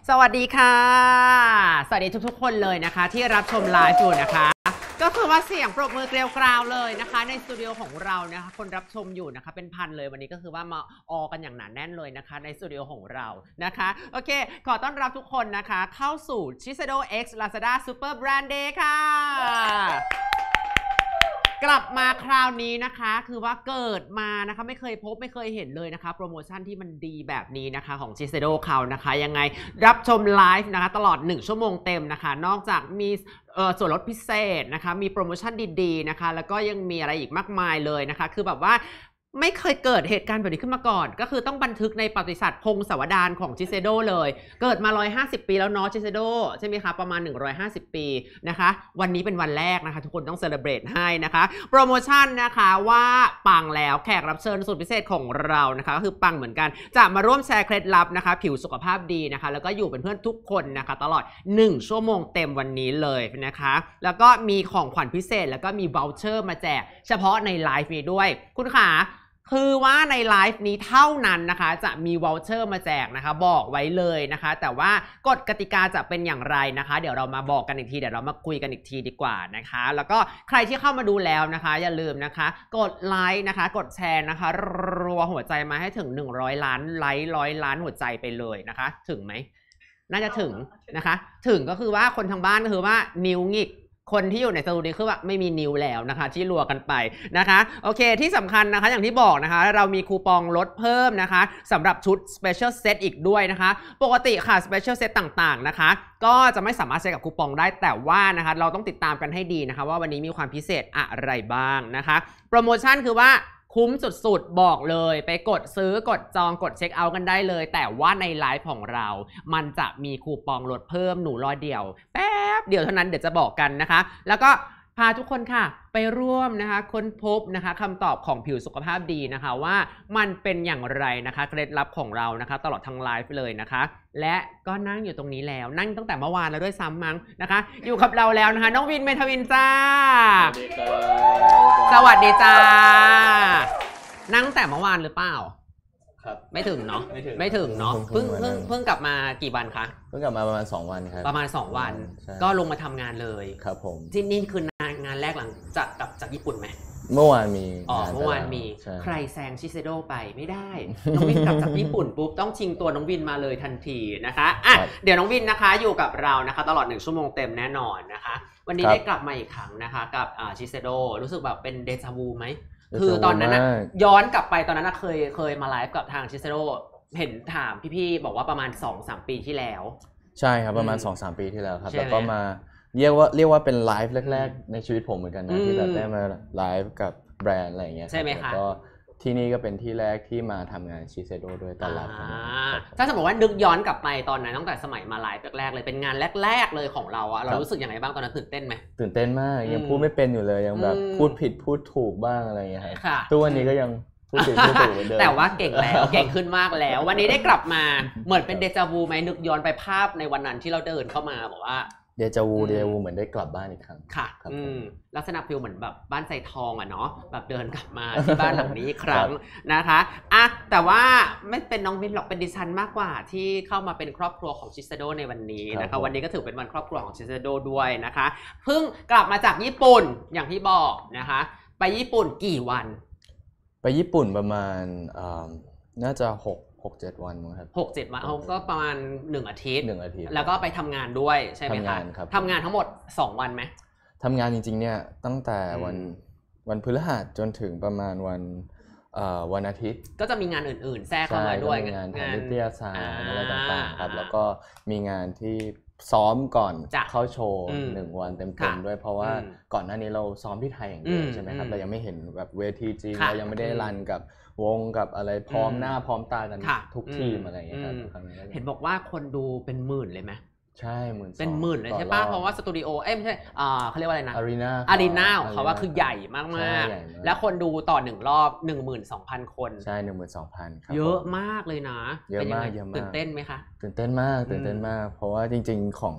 สวัสดีค่ะสวัสดีทุกๆคนเลยนะคะที่รับชมไลฟ์อยู่นะคะก็คือว่าเสียงปรบมือเกลียวกราวเลยนะคะในสตูดิโอของเรานะคะคนรับชมอยู่นะคะเป็นพันเลยวันนี้ก็คือว่ามาออกันอย่างหนาแน่นเลยนะคะในสตูดิโอของเรานะคะโอเคขอต้อนรับทุกคนนะคะเข้าสู่ Shiseido X Lazada Super Brand Day ค่ะกลับมาคราวนี้นะคะคือว่าเกิดมานะคะไม่เคยพบไม่เคยเห็นเลยนะคะโปรโมชั่นที่มันดีแบบนี้นะคะของ Shiseido เขานะคะยังไงรับชมไลฟ์นะคะตลอด1ชั่วโมงเต็มนะคะนอกจากมีส่วนลดพิเศษนะคะมีโปรโมชั่นดีๆนะคะแล้วก็ยังมีอะไรอีกมากมายเลยนะคะคือแบบว่าไม่เคยเกิดเหตุการณ์แบบนี้ขึ้นมาก่อนก็คือต้องบันทึกในประวัติศาสตร์พงศาวดารของ Shiseido เลยเกิดมา150ปีแล้วเนาะ Shiseido ใช่ไหมคะประมาณ150ปีนะคะวันนี้เป็นวันแรกนะคะทุกคนต้องเซเลบรตให้นะคะโปรโมชั่นนะคะว่าปังแล้วแขกรับเชิญสุดพิเศษของเรานะคะก็คือปังเหมือนกันจะมาร่วมแชร์เคล็ดลับนะคะผิวสุขภาพดีนะคะแล้วก็อยู่เป็นเพื่อนทุกคนนะคะตลอด1ชั่วโมงเต็มวันนี้เลยนะคะแล้วก็มีของขวัญพิเศษแล้วก็มีวอลเชอร์มาแจกเฉพาะในไลฟ์นี้ด้วยคุณขาคือว่าในไลฟ์นี้เท่านั้นนะคะจะมีวอลเชอร์มาแจกนะคะบอกไว้เลยนะคะแต่ว่ากฎกติกาจะเป็นอย่างไรนะคะเดี๋ยวเรามาบอกกันอีกทีเดี๋ยวเรามาคุยกันอีกทีดีกว่านะคะแล้วก็ใครที่เข้ามาดูแล้วนะคะอย่าลืมนะคะกดไลค์นะคะกดแชร์นะคะรัวหัวใจมาให้ถึง100 ล้านไลค์100 ล้านหัวใจไปเลยนะคะถึงไหมน่าจะถึงนะคะถึงก็คือว่าคนทางบ้านก็คือว่านิ้วหงิกคนที่อยู่ในสตูดิโอคือว่าไม่มีนิ้วแล้วนะคะที่รัวกันไปนะคะโอเคที่สำคัญนะคะอย่างที่บอกนะคะเรามีคูปองลดเพิ่มนะคะสำหรับชุด Special Set อีกด้วยนะคะปกติค่ะ Special Set ต่างๆนะคะก็จะไม่สามารถใช้กับคูปองได้แต่ว่านะคะเราต้องติดตามกันให้ดีนะคะว่าวันนี้มีความพิเศษอะไรบ้างนะคะโปรโมชั่นคือว่าคุ้มสุดๆบอกเลยไปกดซื้อกดจองกดเช็คเอาท์กันได้เลยแต่ว่าในไลฟ์ของเรามันจะมีคูปองลดเพิ่มหนูรอเดียวแป๊บเดียวเท่านั้นเดี๋ยวจะบอกกันนะคะแล้วก็พาทุกคนค่ะไปร่วมนะคะค้นพบนะคะคำตอบของผิวสุขภาพดีนะคะว่ามันเป็นอย่างไรนะคะเคล็ดลับของเรานะคะตลอดทั้งไลฟ์เลยนะคะและก็นั่งอยู่ตรงนี้แล้วนั่งตั้งแต่เมื่อวานแล้วด้วยซ้ำมั้งนะคะอยู่กับเราแล้วนะคะน้องวินเมทวินจ้าสวัสดีจ้านั่งแต่เมื่อวานหรือเปล่าครับไม่ถึงเนาะไม่ถึงเนาะเพิ่งกลับมากี่วันคะเพิ่งกลับมาประมาณ2 วันครับประมาณ2 วันก็ลงมาทำงานเลยครับผมที่นี่คืองานแรกหลังจากญี่ปุ่นไหมเมื่อวานมีเมื่อวานมีใครแซงชิเซโดไปไม่ได้น้องวินกลับจากญี่ปุ่นปุ๊บต้องชิงตัวน้องวินมาเลยทันทีนะคะอ่ะเดี๋ยวน้องวินนะคะอยู่กับเรานะคะตลอด1ชั่วโมงเต็มแน่นอนนะคะวันนี้ได้กลับมาอีกครั้งนะคะกับชิเซโดรู้สึกแบบเป็นเดจาวูไหมคือตอนนั้นนะย้อนกลับไปตอนนั้นนะเคยมาไลฟ์กับทางชิเซโดเห็นถามพี่ๆบอกว่าประมาณ 2-3 ปีที่แล้วใช่ครับประมาณ 2-3 ปีที่แล้วครับแล้วก็มาเรียกว่าเป็นไลฟ์แรกๆในชีวิตผมเหมือนกันนะที่แบบได้มาไลฟ์กับแบรนด์อะไรอย่างเงี้ยใช่ไหมคะก็ที่นี่ก็เป็นที่แรกที่มาทำงานชิเซโดด้วยตอนรับถ้าสมมติว่านึกย้อนกลับไปตอนนั้นตั้งแต่สมัยมาไลฟ์แรกๆเลยเป็นงานแรกๆเลยของเราอะเรารู้สึกยังไงบ้างตอนนั้นตื่นเต้นไหมตื่นเต้นมากยังพูดไม่เป็นอยู่เลยยังแบบพูดผิดพูดถูกบ้างอะไรอย่างเงี้ยครับทุกวันนี้ก็ยังพูดผิดพูดถูกเหมือนเดิมแต่ว่าเก่งแล้วเก่งขึ้นมากแล้ววันนี้ได้กลับมาเหมือนเป็นเดจาวูไหมนึกย้อนไปภาพในวันนั้นที่เราเดินเข้ามาบอกว่าเดจาวูเหมือนได้กลับบ้านอีกครั้งค่ะลักษณะฟิลเหมือนแบบบ้านไซทองอะเนาะแบบเดินกลับมาที่บ้านหลังนี้อีกครั้งนะคะอ่ะแต่ว่าไม่เป็นน้องวินหรอกเป็นดิฉันมากกว่าที่เข้ามาเป็นครอบครัวของชิเซโดในวันนี้นะคะวันนี้ก็ถือเป็นวันครอบครัวของชิเซโดด้วยนะคะเพิ่งกลับมาจากญี่ปุ่นอย่างที่บอกนะคะไปญี่ปุ่นกี่วันไปญี่ปุ่นประมาณน่าจะ6-7 วันครับ 6-7 วันเขาก็ประมาณ1 อาทิตย์แล้วก็ไปทำงานด้วยใช่ไหมคะทำงานทั้งหมด2 วันไหมทำงานจริงๆเนี่ยตั้งแต่วันพฤหัสจนถึงประมาณวันอาทิตย์ก็จะมีงานอื่นๆแทรกเข้ามาด้วยงานทางวิทยาศาสตร์อะไรต่างๆครับแล้วก็มีงานที่ซ้อมก่อนเข้าโชว์1 วันเต็มๆด้วยเพราะว่าก่อนหน้านี้เราซ้อมที่ไทยอย่างเดียวใช่ไหมครับเรายังไม่เห็นแบบเวทีจริงเรายังไม่ได้รันกับวงกับอะไรพร้อมหน้าพร้อมตากันทุกทีมอะไรอย่างเงี้ยครับเห็นบอกว่าคนดูเป็นหมื่นเลยไหมใช่เป็นหมื่นเลยใช่ป่ะเพราะว่าสตูดิโอไม่ใช่เขาเรียกว่าอะไรนะอารีนาของเขาว่าคือใหญ่มากๆแล้วคนดูต่อ1 รอบ 12,000 คนใช่ 12,000 ครับเยอะมากเลยนะเยอะมากตื่นเต้นไหมคะตื่นเต้นมากเพราะว่าจริงๆ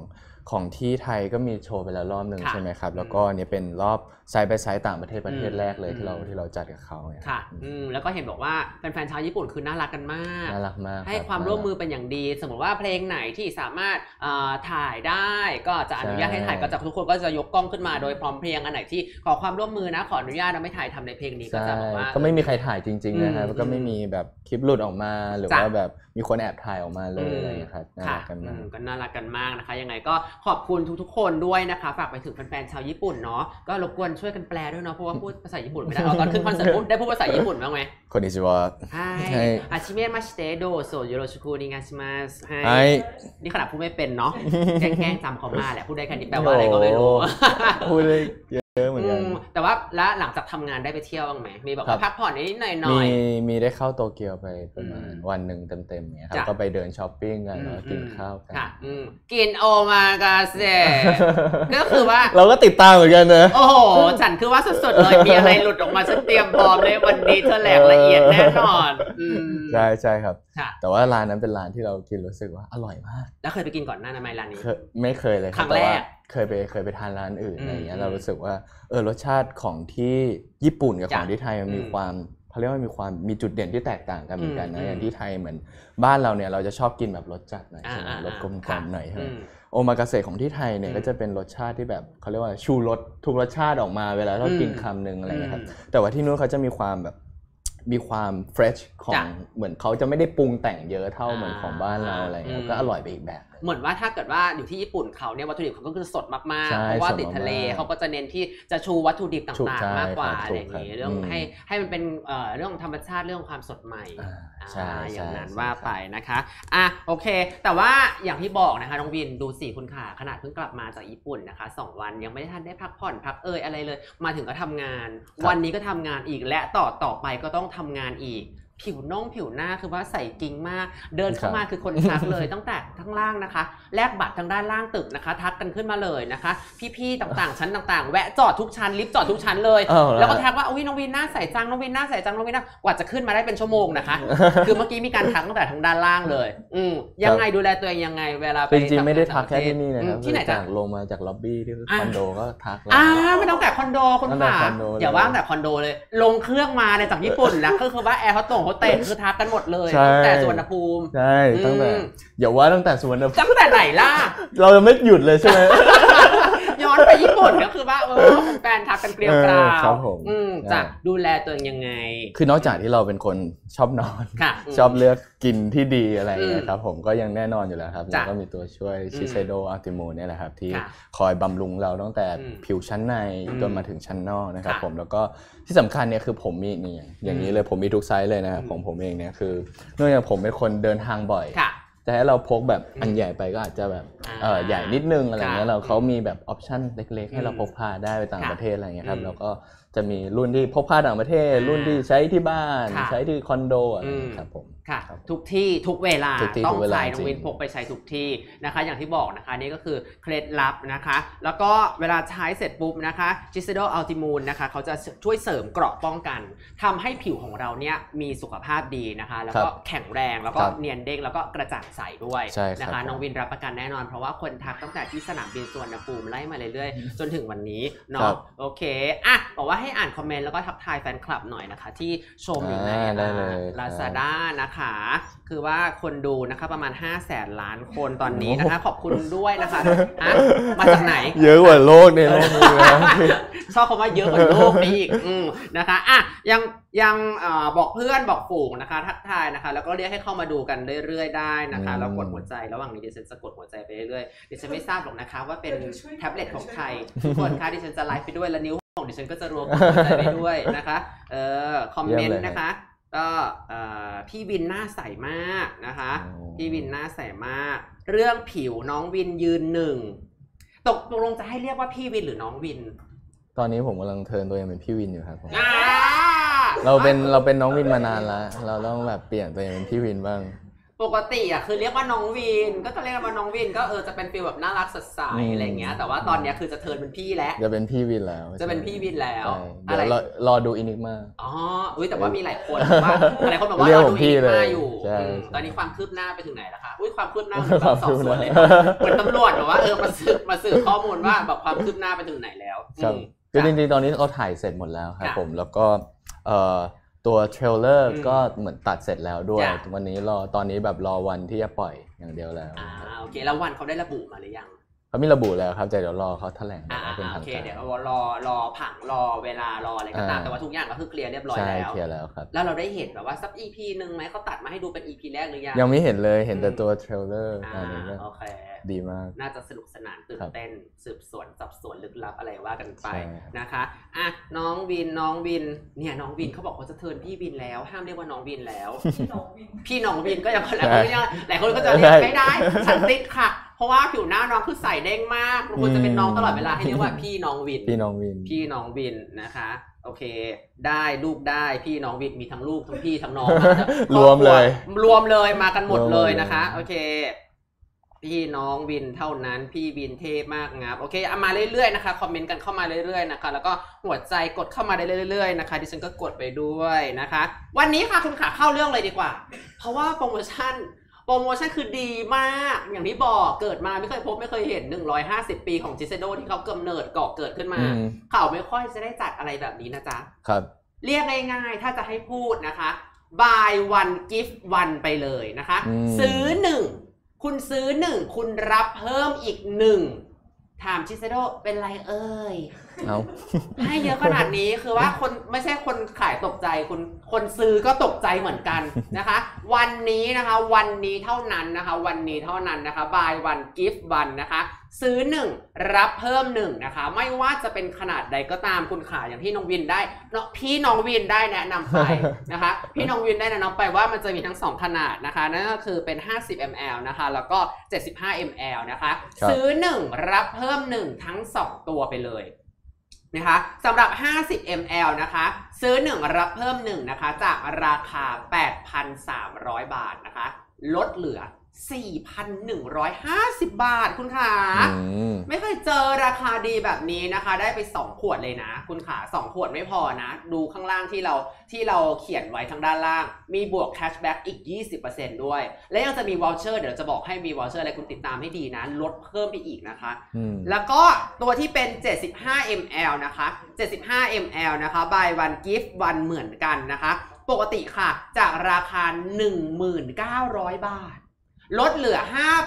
ของที่ไทยก็มีโชว์ไปแล้วรอบหนึ่งใช่ไหมครับแล้วก็เนี่ยเป็นรอบไซด์ไปไซด์ต่างประเทศแรกเลยที่เราจัดกับเขาค่ะแล้วก็เห็นบอกว่าแฟนๆชาวญี่ปุ่นคือน่ารักกันมากน่ารักมากให้ความร่วมมือเป็นอย่างดีสมมติว่าเพลงไหนที่สามารถถ่ายได้ก็จะอนุญาตให้ถ่ายก็จะทุกคนก็จะยกกล้องขึ้นมาโดยพร้อมเพรียงอันไหนที่ขอความร่วมมือนะขออนุญาตไม่ถ่ายทำในเพลงนี้ก็จะบอกว่าก็ไม่มีใครถ่ายจริงๆนะครับก็ไม่มีแบบคลิปหลุดออกมาหรือว่าแบบมีคนแอบถ่ายออกมาเลยอะไรอย่างเงี้ยครับน่ารักกันมากก็น่ารักกันมากนะคะยังไงก็ขอบคุณทุกๆคนด้วยนะคะฝากไปถึงแฟนๆชาวญี่ปุ่นเนาะก็รบกวนช่วยกันแปลด้วยเนาะเพราะว่าพูดภาษาญี่ปุ่นไม่ได้ตอนขึ้นคอนเสิร์ตได้พูดภาษาญี่ปุ่นบ้างไหมこんにちははいはじめましてどうぞよろしくお願いしますはいนี่ขนาดพูดไม่เป็นเนาะแกล้งจำเขามาแหละพูดได้แค่นี้แปลว่าอะไรก็ไม่รู้พูดได้เยอะเหมือนกันแต่ว่าแล้วหลังจากทำงานได้ไปเที่ยวบ้างไหมมีแบบพักผ่อนนิดหน่อยมีได้เข้าโตเกียวไปประมาณวันหนึ่งเต็มๆเนี่ยครับก็ไปเดินช้อปปิ้งกันแล้วกินข้าวกันกินโอมากาเซ่ก็คือว่าเราก็ติดตามเหมือนกันนะโอ้โหฉันคือว่าสุดๆเลยมีอะไรหลุดออกมาฉันเตรียมพร้อมเลยวันนี้เธอแหลกละเอียดแน่นอนใช่ครับแต่ว่าร้านนั้นเป็นร้านที่เรากินรู้สึกว่าอร่อยมากแล้วเคยไปกินก่อนหน้านั้นไหมร้านนี้ไม่เคยเลยครั้งแรกเคยไปทานร้านอื่นอะไรอย่างเงี้ยเรารู้สึกว่ารสชาติของที่ญี่ปุ่นกับของที่ไทยมันมีความเขาเรียกว่ามีจุดเด่นที่แตกต่างกันเหมือนกันนะอย่างที่ไทยเหมือนบ้านเราเนี่ยเราจะชอบกินแบบรสจัดหน่อยใช่ไหมรสกลมกล่อมหน่อยใช่ไหมโอมากาเสะของที่ไทยเนี่ยก็จะเป็นรสชาติที่แบบเขาเรียกว่าชูรสทุกรสชาติออกมาเวลาเรากินคำนึงอะไรอย่างเงี้ยครับแต่ว่าที่นู้นเขาจะมีความเฟรชของเหมือนเขาจะไม่ได้ปรุงแต่งเยอะเท่าเหมือนของบ้านเราอะไรเงี้ยก็อร่อยไปอีกแบบเหมือนว่าถ้าเกิดว่าอยู่ที่ญี่ปุ่นเขาเนี่ยวัตถุดิบเขาก็คือสดมากๆเพราะว่าติดทะเลเขาก็จะเน้นที่จะชูวัตถุดิบต่างๆมากกว่าอะไรอย่างนี้เรื่องให้มันเป็นเรื่องของธรรมชาติเรื่องความสดใหม่อย่างนั้นว่าไปนะคะโอเคแต่ว่าอย่างที่บอกนะคะน้องวินดูสิคุณค่ะขนาดเพิ่งกลับมาจากญี่ปุ่นนะคะ2 วันยังไม่ได้ทันได้พักผ่อนพักอะไรเลยมาถึงก็ทำงานวันนี้ก็ทำงานอีกและต่อไปก็ต้องทำงานอีกผิวหน้าคือว่าใส่กิ้งมากเดินเข้ามาคือคนทักเลยตั้งแต่ข้างล่างนะคะแลกบัตรทางด้านล่างตึกนะคะทักกันขึ้นมาเลยนะคะพี่ๆต่างๆชั้นต่างๆแวะจอดทุกชั้นลิฟต์จอดทุกชั้นเลยแล้วก็ทักว่าอุ้ยน้องวินหน้าใสจังน้องวินหน้าใสจังน้องวินหน้ากว่าจะขึ้นมาได้เป็นชั่วโมงนะคะคือเมื่อกี้มีการทักตั้งแต่ทางด้านล่างเลยยังไงดูแลตัวเองยังไงเวลาไปจริงๆไม่ได้ทักแค่ที่นี่นะครับที่ไหนจากลงมาจากล็อบบี้ที่คอนโดก็ทักไม่ต้องแต่คอนโดคุณค่ะอย่าว่าแต่คอนโดเลยลงเครื่องมาเนี่ยจากญี่ปุ่นนะก็คือว่าแอร์เขาเตะคือทักกันหมดเลยตั้งแต่สุวรรณภูมิใช่ตั้งแต่อย่าว่าตั้งแต่สุวรรณภูมิตั้งแต่ไหนล่ะเราจะไม่หยุดเลยใช่ไหมย้อนไปญี่ปุ่นก็คือว่าแฟนทักกันเกลียวกราวครับผมจะดูแลตัวเองยังไงคือนอกจากที่เราเป็นคนชอบนอนชอบเลือกกินที่ดีอะไรนะครับผมก็ยังแน่นอนอยู่แล้วครับแล้วก็มีตัวช่วยชิเซโดอัลติมูเนี่ยแหละครับที่คอยบำรุงเราตั้งแต่ผิวชั้นในจนมาถึงชั้นนอกนะครับผมแล้วก็ที่สำคัญเนี่ยคือผมมีนี่อย่างนี้เลยผมมีทุกไซส์เลยนะครับของผมเองเนี่ยคือเนื่องจากผมเป็นคนเดินทางบ่อยจะให้เราพกแบบอันใหญ่ไปก็อาจจะแบบใหญ่นิดนึงอะไรเงี้ยเขามีแบบออปชั่นเล็กๆให้เราพกพาได้ไปต่างประเทศอะไรเงี้ยครับแล้วก็จะมีรุ่นที่พกพาต่างประเทศรุ่นที่ใช้ที่บ้านใช้ที่คอนโดอะไรครับผมค่ะทุกที่ทุกเวลาต้องใส่น้องวินพกไปใช้ทุกที่นะคะอย่างที่บอกนะคะนี่ก็คือเคล็ดลับนะคะแล้วก็เวลาใช้เสร็จปุ๊บนะคะจิเซโดอัลติมูนนะคะเขาจะช่วยเสริมเกราะป้องกันทำให้ผิวของเราเนี่ยมีสุขภาพดีนะคะแล้วก็แข็งแรงแล้วก็เนียนเด้งแล้วก็กระจ่างใสด้วยนะคะน้องวินรับประกันแน่นอนเพราะว่าคนทักตั้งแต่ที่สนามบินสุวรรณภูมิไล่มาเรื่อยๆจนถึงวันนี้เนาะโอเคบอกว่าให้อ่านคอมเมนต์แล้วก็ทักทายแฟนคลับหน่อยนะคะที่ชมอยู่ใน Lazada นะคะคือว่าคนดูนะคะประมาณ500,000 ล้านคนตอนนี้นะคะขอบคุณด้วยนะคะมาจากไหนเยอะกว่าโลกในโลกนี้ชอบคำว่าเยอะกว่าโลกนี้อีกนะคะยังบอกเพื่อนบอกฝูงนะคะทักทายนะคะแล้วก็เรียกให้เข้ามาดูกันเรื่อยๆได้นะคะแล้วกดหัวใจระหว่างนี้ดิฉันจะกดหัวใจไปเรื่อยๆดิฉันไม่ทราบหรอกนะคะว่าเป็นแท็บเล็ตของใครทุกคนค่ะดิฉันจะไลฟ์ไปด้วยและนิ้วของดิฉันก็จะรวมหัวใจไปด้วยนะคะคอมเมนต์นะคะก็พี่วินหน้าใสมากนะคะพี่วินหน้าใสมากเรื่องผิวน้องวินยืน1ตกลงจะให้เรียกว่าพี่วินหรือน้องวินตอนนี้ผมกำลังเทิร์นตัวเองเป็นพี่วินอยู่ครับผมเราเป็นน้องวินมานานแล้วเราต้องแบบเปลี่ยนตัวเองเป็นพี่วินบ้างปกติอ่ะคือเรียกว่าน้องวินก็จะเรียกว่าน้องวินก็จะเป็นฟีลแบบน่ารักสดใสอะไรเงี้ยแต่ว่าตอนนี้คือจะเทิร์นเป็นพี่แล้วจะเป็นพี่วินแล้วจะเป็นพี่วินแล้วเดี๋ยวรอดูอินิกมาอ๋อแต่ว่ามีหลายคนว่าหลายคนบอกว่ารอดูอินิกมาอยู่ตอนนี้ความคืบหน้าไปถึงไหนแล้วคะความคืบหน้าแบบสอบสวนเลยเหมือนตำรวจบอกว่ามาสืบข้อมูลว่าแบบความคืบหน้าไปถึงไหนแล้วคือจริงๆตอนนี้เขาถ่ายเสร็จหมดแล้วครับผมแล้วก็ตัวเทรลเลอร์ก็เหมือนตัดเสร็จแล้วด้วยวันนี้ตอนนี้แบบรอวันที่จะปล่อยอย่างเดียวแล้วโอเคแล้ววันเขาได้ระบุมาหรือยังเขามีระบุแล้วครับแต่เดี๋ยวรอเขาแถลงเป็นทางการเดี๋ยวรอผังรอเวลารออะไรก็ตามแต่ว่าทุกอย่างก็คือเคลียร์เรียบร้อยแล้วเคลียร์แล้วครับแล้วเราได้เห็นแบบว่าสัก EP นึงไหมเขาตัดมาให้ดูเป็น EP แรกหรือยังยังไม่เห็นเลยเห็นแต่ตัวเทรลเลอร์อันนี้โอเคดีมากน่าจะสนุกสนานตื่นเต้นสืบสวนสอบสวนลึกลับอะไรว่ากันไปนะคะน้องวินเนี่ยน้องวินเขาบอกเขาจะเทิร์นพี่วินแล้วห้ามเรียกว่าน้องวินแล้วพี่น้องวินก็ยังหลายคนก็จะเรียกไม่ได้ฉันติดค่ะเพราะว่าผิวหน้าน้องคือใสเด้งมากควรจะเป็นน้องตลอดเวลาให้เรียกว่าพี่น้องวินนะคะโอเคได้ลูกได้พี่น้องวินมีทั้งลูกทั้งพี่ทั้งน้องรวมเลยมากันหมดเลยนะคะโอเคพี่น้องวินเท่านั้นพี่วินเทพมากงับโอเคมาเรื่อยๆนะคะคอมเมนต์กันเข้ามาเรื่อยๆนะคะแล้วก็หัวใจกดเข้ามาได้เรื่อยๆนะคะดิฉันก็กดไปด้วยนะคะวันนี้ค่ะคุณขาเข้าเรื่องเลยดีกว่าเพราะว่าโปรโมชั่นคือดีมากอย่างที่บอกเกิดมาไม่เคยพบไม่เคยเห็น150 ปีของจิเซโดที่เขากำเนิดก่อเกิดขึ้นมาเขาไม่ค่อยจะได้จัดอะไรแบบนี้นะจ๊ะครับเรียกง่ายๆถ้าจะให้พูดนะคะ buy one gift one ไปเลยนะคะซื้อ1คุณซื้อ1คุณรับเพิ่มอีก1ถามจิเซโดเป็นไรเอ่ยให้เยอะขนาดนี้คือว่าคนไม่ใช่คนขายตกใจคนซื้อก็ตกใจเหมือนกันนะคะวันนี้เท่านั้นนะคะ buy one gift one นะคะซื้อ1รับเพิ่ม1นะคะไม่ว่าจะเป็นขนาดใดก็ตามคุณขาอย่างที่น้องวินได้พี่น้องวินได้แนะนำไปนะคะพี่น้องวินได้แนะนำไปว่ามันจะมีทั้ง2ขนาดนะคะนั่นก็คือเป็น50 ml นะคะแล้วก็75 ml นะคะซื้อ1รับเพิ่ม1ทั้ง2ตัวไปเลยนะคะสำหรับ50 ml นะคะซื้อ1รับเพิ่ม1นะคะจากราคา 8,300 บาทนะคะลดเหลือ 4,150 บาทคุณขาไม่เคยเจอราคาดีแบบนี้นะคะได้ไป2ขวดเลยนะคุณขา2ขวดไม่พอนะดูข้างล่างที่เราเขียนไว้ทางด้านล่างมีบวกแคชแบ็กอีก 20% ด้วยและยังจะมีวอลเชอร์เดี๋ยวจะบอกให้มีวอลเชอร์อะไรคุณติดตามให้ดีนะลดเพิ่มไปอีกนะคะแล้วก็ตัวที่เป็น75 ml นะคะ75 ml นะคะ buy one gift one เหมือนกันนะคะปกติค่ะจากราคา 1,900 บาทลดเหลือ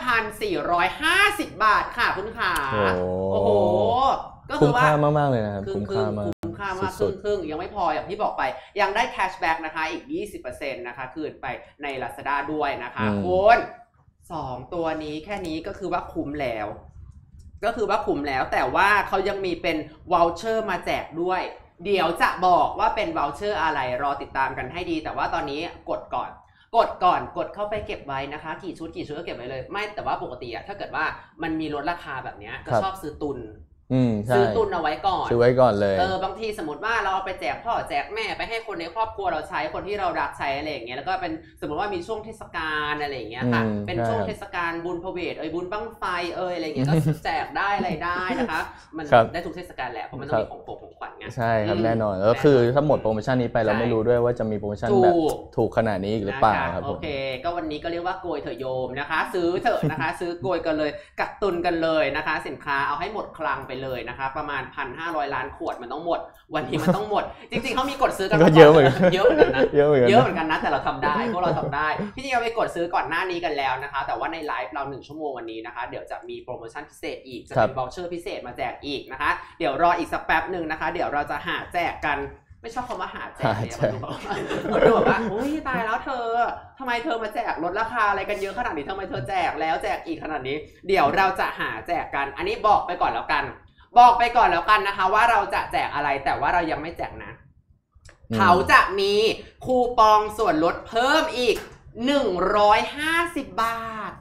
5,450 บาทค่ะคุณขาโอ้โหก็คือว่าคุ้มค่ามากๆเลยนะครับคุ้มค่ามากครึ่งยังไม่พออย่างที่บอกไปยังได้แคชแบ็กนะคะอีก 20% นะคะคืนไปใน Lazada ด้วยนะคะคุณ2ตัวนี้แค่นี้ก็คือว่าคุ้มแล้วแต่ว่าเขายังมีเป็นวอลเชอร์มาแจกด้วยเดี๋ยวจะบอกว่าเป็นวอลเชอร์อะไรรอติดตามกันให้ดีแต่ว่าตอนนี้กดก่อนกดเข้าไปเก็บไว้นะคะกี่ชุดก็เก็บไว้เลยไม่แต่ว่าปกติอะถ้าเกิดว่ามันมีลดราคาแบบนี้จะชอบซื้อตุนซื้อตุนเอาไว้ก่อนซื้อไว้ก่อนเลยบางทีสมมติว่าเราเอาไปแจกพ่อแจกแม่ไปให้คนในครอบครัวเราใช้คนที่เรารักใช้อะไรอย่างเงี้ยแล้วก็เป็นสมมติว่ามีช่วงเทศกาลอะไรอย่างเงี้ยค่ะเป็นช่วงเทศกาลบุญพเวทบุญบั้งไฟอะไรอย่างเงี้ยก็แจกได้อะไรได้นะคะมันได้ทุกเทศกาลแหละเพราะมันต้องมีของขวัญไงใช่ครับแน่นอนแล้วคือถ้าหมดโปรโมชั่นนี้ไปเราไม่รู้ด้วยว่าจะมีโปรโมชั่นแบบถูกขนาดนี้อีกหรือเปล่าครับโอเคก็วันนี้ก็เรียกว่าโกยเถอะโยมนะคะซื้อเถอะนะคะซื้อโกยกันเลยกักตุนกันเลยนะคะสินค้าเอาให้หมดคลังไปเลยนะคะประมาณ 1,500 ล้านขวดมันต้องหมดวันนี้มันต้องหมดจริงๆเขามีกดซื้อกันเยอะเหมือนกันนะเยอะเหมือนกันนะแต่เราทำได้พวกเราทำได้ที่จริงเราไปกดซื้อก่อนหน้านี้กันแล้วนะคะแต่ว่าในไลฟ์เรา1ชั่วโมงวันนี้นะคะเดี๋ยวจะมีโปรโมชั่นพิเศษอีกจะมีวอลเชอร์พิเศษมาแจกอีกนะคะเดี๋ยวรออีกสักแป๊บนึงนะคะเดี๋ยวเราจะหาแจกกันไม่ชอบคำว่าหาแจกเนี่ยมันดูแบบว่าอุ้ยตายแล้วเธอทำไมเธอมาแจกลดราคาอะไรกันเยอะขนาดนี้ทำไมเธอแจกแล้วแจกอีกขนาดนี้เดี๋ยวเราจะหาแจกกันอันนี้บอกไปก่อนแล้วกันนะคะว่าเราจะแจกอะไรแต่ว่าเรายังไม่แจกนะเขาจะมีคูปองส่วนลดเพิ่มอีก150 บาท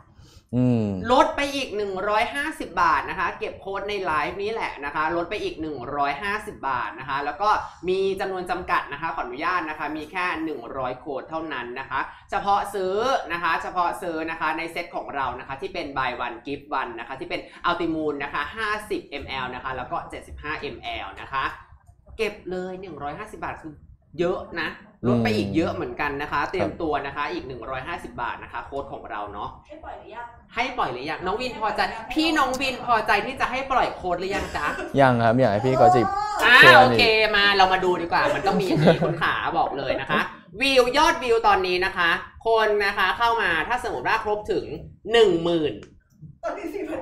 ลดไปอีก150 บาทนะคะเก็บโค้ดในไลฟ์นี้แหละนะคะลดไปอีก150 บาทนะคะแล้วก็มีจำนวนจำกัดนะคะขออนุญาตนะคะมีแค่100โค้ดเท่านั้นนะคะเฉพาะซื้อนะคะในเซตของเรานะคะที่เป็น buy one gift one นะคะที่เป็น Ultimoon นะคะ50 ml นะคะแล้วก็75 ml นะคะเก็บเลย150 บาทคือเยอะนะลดไปอีกเยอะเหมือนกันนะคะเตรียมตัวนะคะอีก150 บาทนะคะโค้ดของเราเนาะให้ปล่อยหรือยังน้องวินพอใจพี่น้องวินพอใจที่จะให้ปล่อยโค้ดหรือยังจ๊ะยังครับอยากให้พี่เขาจิบโอเคมาเรามาดูดีกว่ามันต้องมีอย่างนี้คุณขาบอกเลยนะคะยอดวิวตอนนี้นะคะคนนะคะเข้ามาถ้าสมมติว่าครบถึง 10,000 ตอนนี้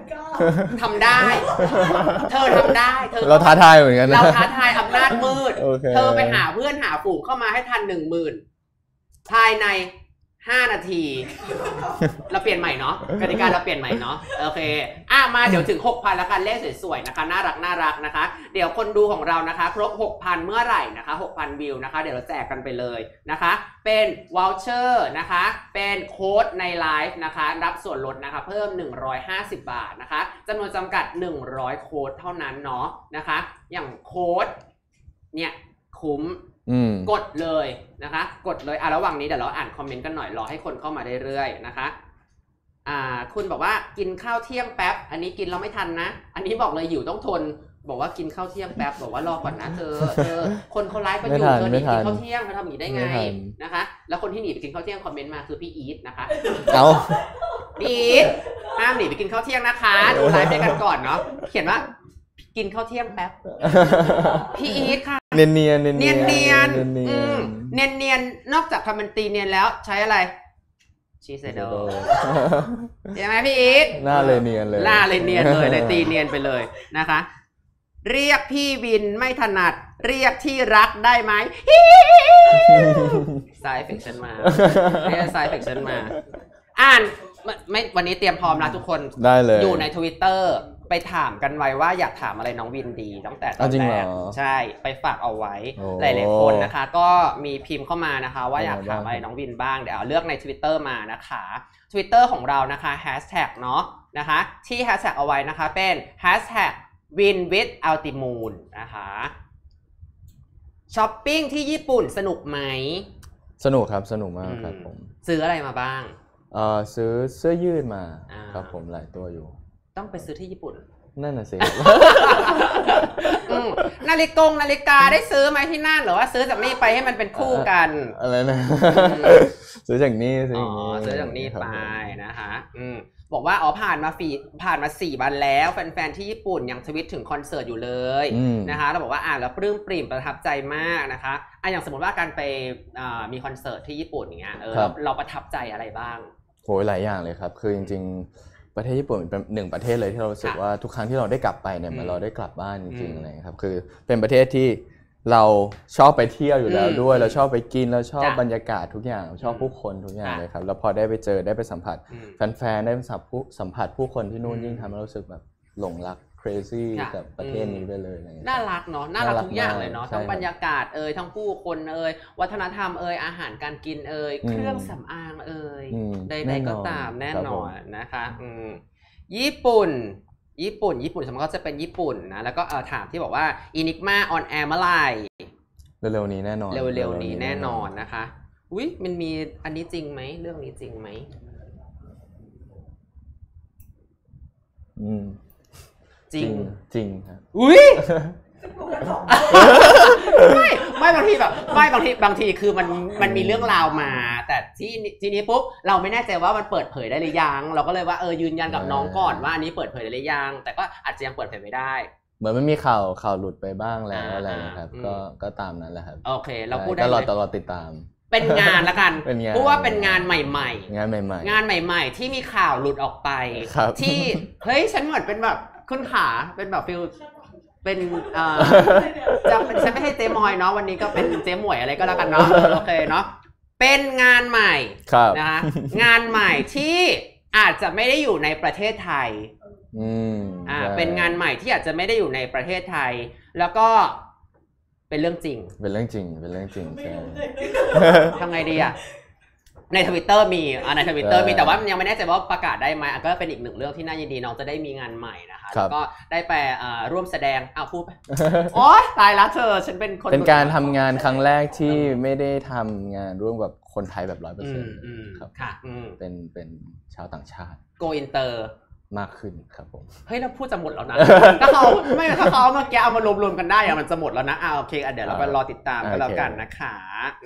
4,900 ทำได้เธอทำได้เราท้าทายเหมือนกันนะเราท้าทายอำนาจมืด okay. เธอไปหาเพื่อนหาฝูงเข้ามาให้ทัน 10,000ภายใน5 นาทีเราเปลี่ยนใหม่เนาะกติกาเราเปลี่ยนใหม่เนาะโอเคมาเดี๋ยวถึง 6,000 แล้วกันเลขสวยๆนะคะน่ารักนะคะเดี๋ยวคนดูของเรานะคะครบ 6,000 เมื่อไหร่นะคะ 6,000 วิวนะคะเดี๋ยวเราแจกกันไปเลยนะคะเป็นวอลเชอร์นะคะเป็นโค้ดในไลฟ์นะคะรับส่วนลดนะคะเพิ่ม150 บาทนะคะจำนวนจำกัด100โค้ดเท่านั้นเนาะนะคะอย่างโค้ดเนี่ยคุ้มกดเลยนะคะกดเลยระหว่างนี้เดี๋ยวเราอ่านคอมเมนต์กันหน่อยรอให้คนเข้ามาเรื่อยๆนะคะคุณบอกว่ากินข้าวเที่ยงแป๊บอันนี้กินเราไม่ทันนะอันนี้บอกเลยหิวต้องทนบอกว่ากินข้าวเที่ยงแป๊บบอกว่ารอก่อนนะเธอคนเขาไลฟ์ไปอยู่เธอหนีกินข้าวเที่ยงเธอทำอย่างนี้ได้ไงนะคะแล้วคนที่หนีไปกินข้าวเที่ยงคอมเมนต์มาคือพี่อีทนะคะพี่อีทห้ามหนีไปกินข้าวเที่ยงนะคะดูไลฟ์ด้วยกันก่อนเนาะเขียนว่ากินข้าวเที่ยงแป๊บพี่อีทค่ะเนียนเนียนนอกจากทำเป็นตีเนียนแล้วใช้อะไรชีเซโดใช่ไหมพี่อีทหน้าเลยเนียนเลยตีเนียนไปเลยนะคะเรียกพี่วินไม่ถนัดเรียกที่รักได้ไหมสายเฟกชันมาสายเฟกชันมาไม่วันนี้เตรียมพร้อมแล้วทุกคนได้เลยอยู่ใน Twitter ไปถามกันไว้ว่าอยากถามอะไรน้องวินดีตั้งแต่ตอนแรกใช่ไปฝากเอาไว้หลายๆคนนะคะก็มีพิมพ์เข้ามานะคะว่าอยากถามอะไรน้องวินบ้างเดี๋ยวเลือกใน Twitter มานะคะ Twitter ของเรานะคะแฮชแท็กเนาะนะคะที่แฮชแท็กเอาไว้นะคะเป็นแฮชแท็ก win with Ultimoon นะคะช้อปปิ้งที่ญี่ปุ่นสนุกไหมสนุกครับสนุกมากครับผมซื้ออะไรมาบ้างซื้อเสื้อยืดมาครับผมหลายตัวอยู่ต้องไปซื้อที่ญี่ปุ่นนั่นน่ะสินาฬิกาได้ซื้อไหมที่นั่นหรือว่าซื้อจากนี่ไปให้มันเป็นคู่กันอะไรนะซื้อจากนี่ซื้อจากนี่ไปนะคะบอกว่าผ่านมา4 วันแล้วแฟนๆที่ญี่ปุ่นยังทวิตถึงคอนเสิร์ตอยู่เลยนะคะเราบอกว่าแล้วปลื้มปริ่มประทับใจมากนะคะอย่างสมมติว่าการไปมีคอนเสิร์ตที่ญี่ปุ่นอย่างเงี้ยเราประทับใจอะไรบ้างโหหลายอย่างเลยครับคือจริงๆประเทศญี่ปุ่นเป็นหนึ่งประเทศเลยที่เรารู้สึกว่าทุกครั้งที่เราได้กลับไปเนี่ยมันเราได้กลับบ้านจริงๆอะไรครับคือเป็นประเทศที่เราชอบไปเที่ยวอยู่แล้วด้วยเราชอบไปกินเราชอบบรรยากาศทุกอย่างชอบผู้คนทุกอย่างเลยครับแล้วพอได้ไปเจอได้ไปสัมผัสแฟนๆได้สัมผัสผู้คนที่นู่นยิ่งทำให้เรารู้สึกแบบหลงรัก crazy กับประเทศนี้ไปเลยน่ารักเนาะน่ารักทุกอย่างเลยเนาะทั้งบรรยากาศทั้งผู้คนวัฒนธรรมอาหารการกินเครื่องสำอางใดๆก็ตามแน่นอนนะคะญี่ปุ่นสมมติก็จะเป็นญี่ปุ่นนะแล้วก็ถามที่บอกว่า Enigma on air เมื่อไหร่เร็วๆนี้แน่นอนเร็วๆนี้แน่นอนนะคะอุ๊ยมันมีอันนี้จริงไหมเรื่องนี้จริงไหมจริงครับอุ๊ยไม่บางทีคือมันมีเรื่องราวมาแต่ทีนี้ปุ๊บเราไม่แน่ใจว่ามันเปิดเผยได้หรือยังเราก็เลยว่ายืนยันกับน้องก่อนว่าอันนี้เปิดเผยได้หรือยังแต่ก็อาจจะยังเปิดเผยไม่ได้เหมือนมันมีข่าวหลุดไปบ้างแล้วอะไรนะครับก็ตามนั้นแหละครับโอเคเราพูดได้ตลอดติดตามเป็นงานละกันเพราะว่าเป็นงานใหม่ๆงานใหม่ๆที่มีข่าวหลุดออกไปที่เฮ้ยฉันเหมือนเป็นแบบคุณขาเป็นแบบฟิลเป็นฉันไม่ใช่เจ๊มอยเนาะวันนี้ก็เป็นเจ๊หมวยอะไรก็แล้วกันเนาะโอเคเนาะเป็นงานใหม่นะคะงานใหม่ที่อาจจะไม่ได้อยู่ในประเทศไทยเป็นงานใหม่ที่อาจจะไม่ได้อยู่ในประเทศไทยแล้วก็เป็นเรื่องจริงใช่ทำไงดีใน Twitter มีใน Twitter มีแต่ว่ายังไม่แน่ใจว่าประกาศได้ไหมก็เป็นอีกหนึ่งเรื่องที่น่ายินดีน้องจะได้มีงานใหม่นะคะแล้วก็ได้ไปร่วมแสดงพูดไปโอ๊ยตายแล้วเธอฉันเป็นคนเป็นการทำงานครั้งแรกที่ไม่ได้ทำงานร่วมกับคนไทยแบบ 100% ครับค่ะเป็นชาวต่างชาติ Go Inter มากขึ้นครับผมเฮ้ยเราพูดจะหมดแล้วนะถ้าเขาเมื่อกี้เอามารวมกันได้มันจะหมดแล้วนะโอเคเดี๋ยวเราไปรอติดตามกันแล้วกันนะคะ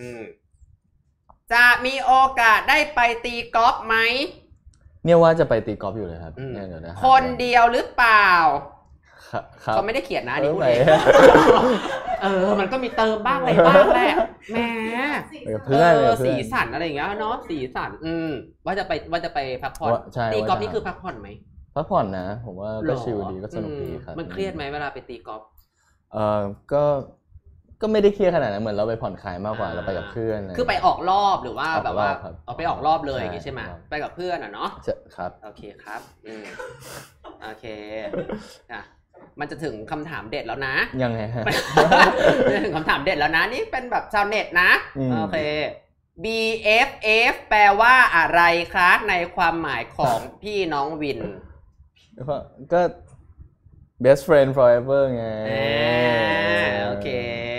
จะมีโอกาสได้ไปตีกอล์ฟไหมเนี่ยว่าจะไปตีกอล์ฟอยู่เลยครับเนี่ยเดี๋ยวนะคนเดียวหรือเปล่าเขาไม่ได้เขียนนะนี่พูดเองมันก็มีเติมบ้างอะไรบ้างแหละแหมเพื่อนสีสันอะไรอย่างเงี้ยเนาะสีสันว่าจะไปพักผ่อนตีกอล์ฟนี่คือพักผ่อนไหมพักผ่อนนะผมว่าก็ชิลดีก็สนุกดีครับมันเครียดไหมเวลาไปตีกอล์ฟก็ไม่ได้เครียดขนาดนั้นเหมือนเราไปผ่อนคลายมากกว่าเราไปกับเพื่อนคือไปออกรอบหรือว่าแบบว่าเอาไปออกรอบเลยอย่างงี้ใช่ไหมไปกับเพื่อนเนาะครับโอเคครับโอเคมันจะถึงคำถามเด็ดแล้วนะยังไงฮะจะถึงคำถามเด็ดแล้วนะนี่เป็นแบบชาวเน็ตนะโอเค BFF แปลว่าอะไรคะในความหมายของพี่น้องวินก็ best friend forever ไงโอเค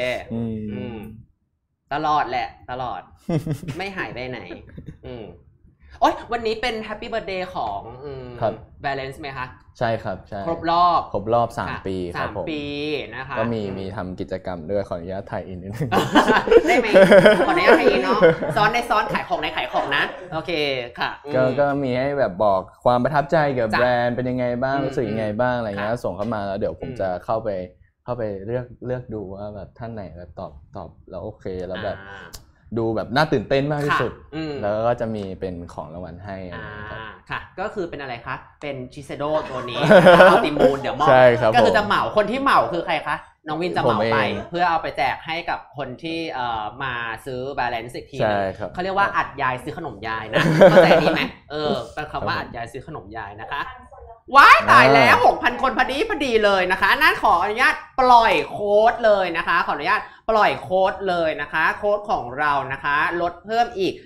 ตลอดแหละตลอดไม่หายไปไหนโอ๊ยวันนี้เป็น Happy Birthday ของ Balance ไหมคะใช่ครับใช่ครบรอบ 3 ปีครับผม 3 ปีนะคะก็มีทำกิจกรรมด้วยขออนุญาตถ่ายอินนิดนึงได้ไหมขออนุญาตถ่ายอินเนาะซ้อนขายของนะโอเคค่ะก็มีให้แบบบอกความประทับใจเกี่ยวกับแบรนด์เป็นยังไงบ้างรู้สึกยังไงบ้างอะไรเงี้ยส่งเข้ามาแล้วเดี๋ยวผมจะเข้าไปเลือกดูว่าแบบท่านไหนแบบตอบแล้วโอเคแล้วแบบดูแบบน่าตื่นเต้นมากที่สุดแล้วก็จะมีเป็นของรางวัลให้ค่ะก็คือเป็นอะไรคะเป็นชิเซโดตัวนี้อัลติมูนเดี๋ยวมอบก็คือจะเหมาคนที่เหมาคือใครคะน้องวินจะเหมาไปเพื่อเอาไปแจกให้กับคนที่มาซื้อบาลานซ์อีกทีนึงเขาเรียกว่าอัดยายซื้อขนมยายนะเข้าใจนี้ไหมเป็นคำว่าอัดยายซื้อขนมยายนะคะว้ายตายแล้ว 6,000 คนพอดีเลยนะคะนั่นขออนุญาตปล่อยโค้ดเลยนะคะขออนุญาตปล่อยโค้ดเลยนะคะโค้ดของเรานะคะลดเพิ่มอีก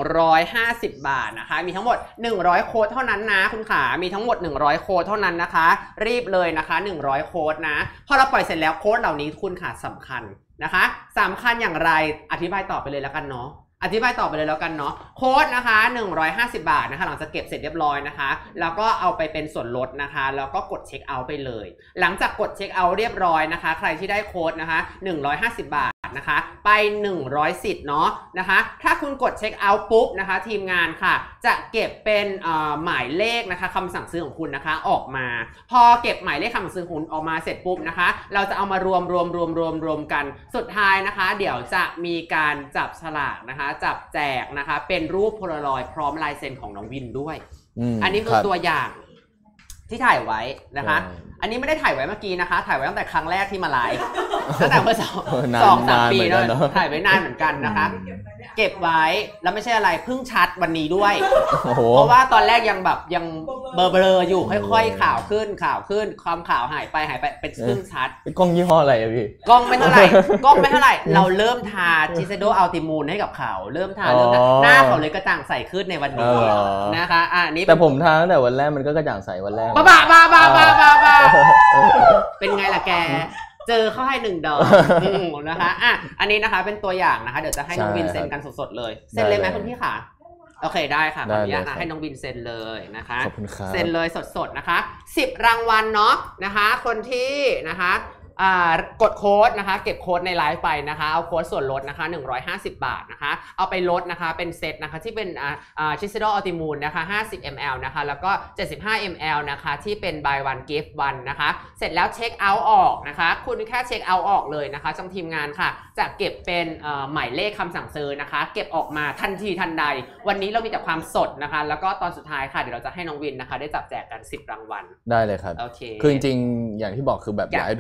150 บาทนะคะมีทั้งหมด100โค้ดเท่านั้นนะคุณขามีทั้งหมด100โค้ดเท่านั้นนะคะรีบเลยนะคะ100โค้ดนะพอเราปล่อยเสร็จแล้วโค้ดเหล่านี้คุณขาสำคัญนะคะสำคัญอย่างไรอธิบายต่อไปเลยแล้วกันเนาะอธิบายต่อไปเลยแล้วกันเนาะโค้ดนะคะ150 บาทนะคะหลังจากเก็บเสร็จเรียบร้อยนะคะแล้วก็เอาไปเป็นส่วนลดนะคะแล้วก็กดเช็คเอาท์ไปเลยหลังจากกดเช็คเอาท์เรียบร้อยนะคะใครที่ได้โค้ดนะคะ150 บาทนะคะไป100สิทธิ์เนาะนะคะถ้าคุณกดเช็คเอาท์ปุ๊บนะคะทีมงานค่ะจะเก็บเป็นหมายเลขนะคะคำสั่งซื้อของคุณนะคะออกมาพอเก็บหมายเลขคำสั่งซื้อของคุณออกมาเสร็จปุ๊บนะคะเราจะเอามารวมกันสุดท้ายนะคะเดี๋ยวจะมีการจับฉลากนะคะจับแจกนะคะเป็นรูปโพลารอยด์พร้อมลายเซ็นของน้องวินด้วยอันนี้คือตัวอย่างที่ถ่ายไว้นะคะอันนี้ไม่ได้ถ่ายไว้เมื่อกี้นะคะถ่ายไว้ตั้งแต่ครั้งแรกที่มาไลฟ์ตั้งแต่เมื่อ2-3 ปีแล้วถ่ายไว้นานเหมือนกันนะคะเก็บไว้แล้วไม่ใช่อะไรเพิ่งชัดวันนี้ด้วยเพราะว่าตอนแรกยังเบลออยู่ค่อยๆข่าวขึ้นความข่าวหายไปเป็นเพิ่งชัดกล้องยี่ห้ออะไรอะพี่กล้องไม่เท่าไหร่เราเริ่มทาชิเซโดอัลติมูนให้กับเขาเริ่มทาหน้าเขาเลยกระจ่างใสขึ้นในวันนี้นะคะนี่แต่ผมทาตั้งแต่วันแรกมันก็กระจ่างใสวันแรกบ้าเป็นไงล่ะแกเจอเขาให้1 ดอกนะคะอันนี้นะคะเป็นตัวอย่างนะคะเดี๋ยวจะให้น้องวินเซ็นกันสดๆเลยเซ็นเลยไหมคุณพี่ขาโอเคได้ค่ะขออนุญาตให้น้องวินเซ็นเลยนะคะเซ็นเลยสดๆนะคะ10 รางวัลเนาะนะคะคนที่นะคะกดโค้ดนะคะเก็บโค้ดในไลฟ์ไปนะคะเอาโค้ดส่วนลดนะคะ150 บาทนะคะเอาไปลดนะคะเป็นเซตนะคะที่เป็นชิเซโดอัลติมูนนะคะ50 ml นะคะแล้วก็75 ml นะคะที่เป็น buy one gift one นะคะเสร็จแล้วเช็คเอาท์ออกนะคะคุณแค่เช็คเอาท์ออกเลยนะคะทางทีมงานค่ะจะเก็บเป็นหมายเลขคำสั่งซื้อนะคะเก็บออกมาทันทีทันใดวันนี้เรามีแต่ความสดนะคะแล้วก็ตอนสุดท้ายค่ะเดี๋ยวเราจะให้น้องวินนะคะได้จับแจกกัน10 รางวัลได้เลยครับโอเคคือจริงๆอย่างที่บอกคือแบบอยากให้ทุกคนรีบ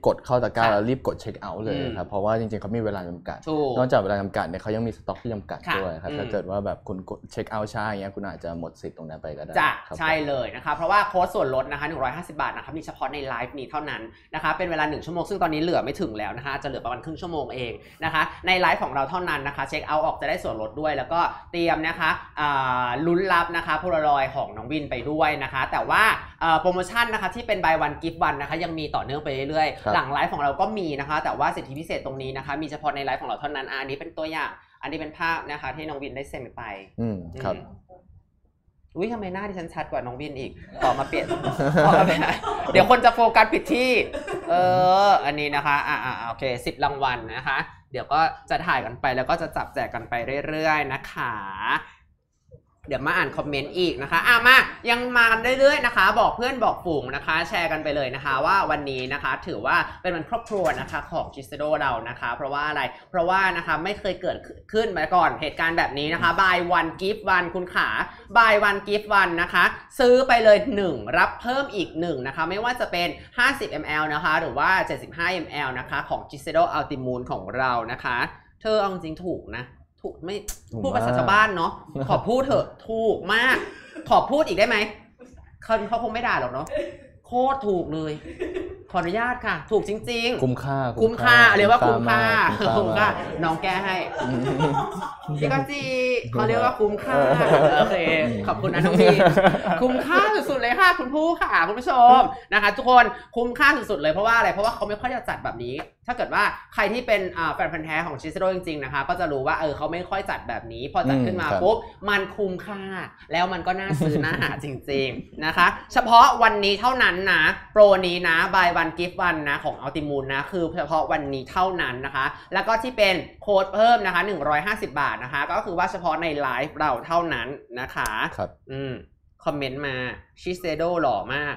กดเข้าตะกร้าแล้วรีบกดเช็คเอาท์เลยครับเพราะว่าจริงๆเขามีเวลาจำกัดนอกจากเวลาจำกัดเนี่ยเขายังมีสต็อกที่จำกัดด้วยครับถ้าเกิดว่าแบบคุณกดเช็คเอาท์ช้าอย่างเงี้ยคุณอาจจะหมดสิทธิ์ตรงนั้นไปก็ได้ใช่เลยนะคะเพราะว่าโค้ดส่วนลดนะคะ150 บาทนะคะมีเฉพาะในไลฟ์นี้เท่านั้นนะคะเป็นเวลา1ชั่วโมงซึ่งตอนนี้เหลือไม่ถึงแล้วนะคะจะเหลือประมาณครึ่งชั่วโมงเองนะคะในไลฟ์ของเราเท่านั้นนะคะเช็คเอาท์ออกจะได้ส่วนลดด้วยแล้วก็เตรียมนะคะลุ้นรับนะคะโพลารอยด์ของน้องวินไปด้วยนะคะแต่ว่าโปรโมชั่นนะคะที่เป็น buy one gift one นะคะยังมีต่อเนื่องไปเรื่อยๆหลังไลฟ์ของเราก็มีนะคะแต่ว่าสิทธิพิเศษตรงนี้นะคะมีเฉพาะในไลฟ์ของเราเท่านั้นอันนี้เป็นตัวอย่างอันนี้เป็นภาพนะคะที่น้องวินได้เซ็นไปครับอุ้ยทำไมหน้าที่ฉันชัดกว่าน้องวินอีกต่อมาเปลี่ยน เดี๋ยวคนจะโฟกัสผิดที่อันนี้นะคะโอเค10 รางวัลนะคะเดี๋ยวก็จะถ่ายกันไปแล้วก็จะจับแจกกันไปเรื่อยๆนะคะเดี๋ยวมาอ่านคอมเมนต์อีกนะคะมายังมากันเรื่อยๆนะคะบอกเพื่อนบอกฝูงนะคะแชร์กันไปเลยนะคะว่าวันนี้นะคะถือว่าเป็นวันครอบครัวนะคะของชิเซโดเรานะคะเพราะว่าอะไรเพราะว่านะคะไม่เคยเกิดขึ้นมาก่อนเหตุการณ์แบบนี้นะคะ buy one gift one คุณขา buy one gift one นะคะซื้อไปเลย1รับเพิ่มอีก1นะคะไม่ว่าจะเป็น50 ml นะคะหรือว่า75 ml นะคะของ Shiseido Ultimune ของเรานะคะเธอเอาจริงถูกนะถูกไม่พูดภาษาชาวบ้านเนาะขอพูดเถอะถูกมากขอพูดอีกได้ไหมเขาคงไม่ด่าหรอกเนาะโคตรถูกเลยขออนุญาตค่ะถูกจริงๆคุ้มค่าเรียกว่าคุ้มค่าน้องแก้ให้พี่ก็จีเขาเรียกว่าคุ้มค่าโอเคขอบคุณนะน้องพี่คุ้มค่าสุดๆเลยค่ะคุณผู้ค่ะคุณผู้ชมนะคะทุกคนคุ้มค่าสุดๆเลยเพราะว่าอะไรเพราะว่าเขาไม่ค่อยจะจัดแบบนี้ถ้าเกิดว่าใครที่เป็นแฟนพันธุ์แท้ของชิเซโดจริงๆนะคะก็จะรู้ว่าเขาไม่ค่อยจัดแบบนี้พอจัดขึ้นมาปุ๊บมันคุ้มค่าแล้วมันก็น่าซื้อน่าหาจริงๆนะคะเฉพาะวันนี้เท่านั้นนะโปรนี้นะ buy one gift one นะของ Ultimune นะคือเฉพาะวันนี้เท่านั้นนะคะแล้วก็ที่เป็นโค้ดเพิ่มนะคะ150 บาทนะคะก็คือว่าเฉพาะในไลฟ์เราเท่านั้นนะคะครับคอมเมนต์มาชิเซโดหล่อมาก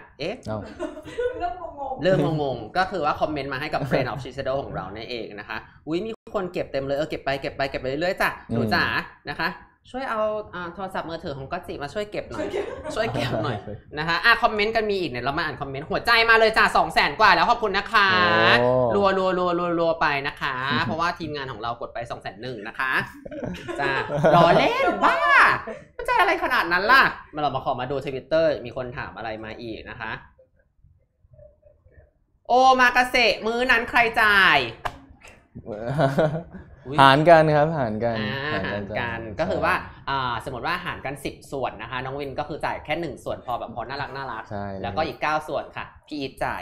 เริ่มงงก็คือว่าคอมเมนต์มาให้กับ Friend of Shiseido ของเรานั่นเองนะคะอุ้ยมีคนเก็บเต็มเลยเก็บไปเรื่อยๆจ้ะหนูจ๋านะคะช่วยเอาโทรศัพท์มือถือของก๊อตจิมาช่วยเก็บหน่อยนะคะคอมเมนต์กันมีอีกเนี่ยเรามาอ่านคอมเมนต์หัวใจมาเลยจ้ะ 200,000 กว่าแล้วขอบคุณนะคะรัวไปนะคะเพราะว่าทีมงานของเรากดไป 201,000 นะคะจ้ะรอเล่นบ้ามันใจอะไรขนาดนั้นล่ะเรามาขอมาดู Twitter มีคนถามอะไรมาอีกนะคะโอมากาเสะมื้อนั้นใครจ่ายหารกันครับหารกันก็คือว่าสมมติว่าหารกัน10 ส่วนนะคะน้องวินก็คือจ่ายแค่1 ส่วนพอแบบพอน่ารักแล้วก็อีก9 ส่วนค่ะพี่อีทจ่าย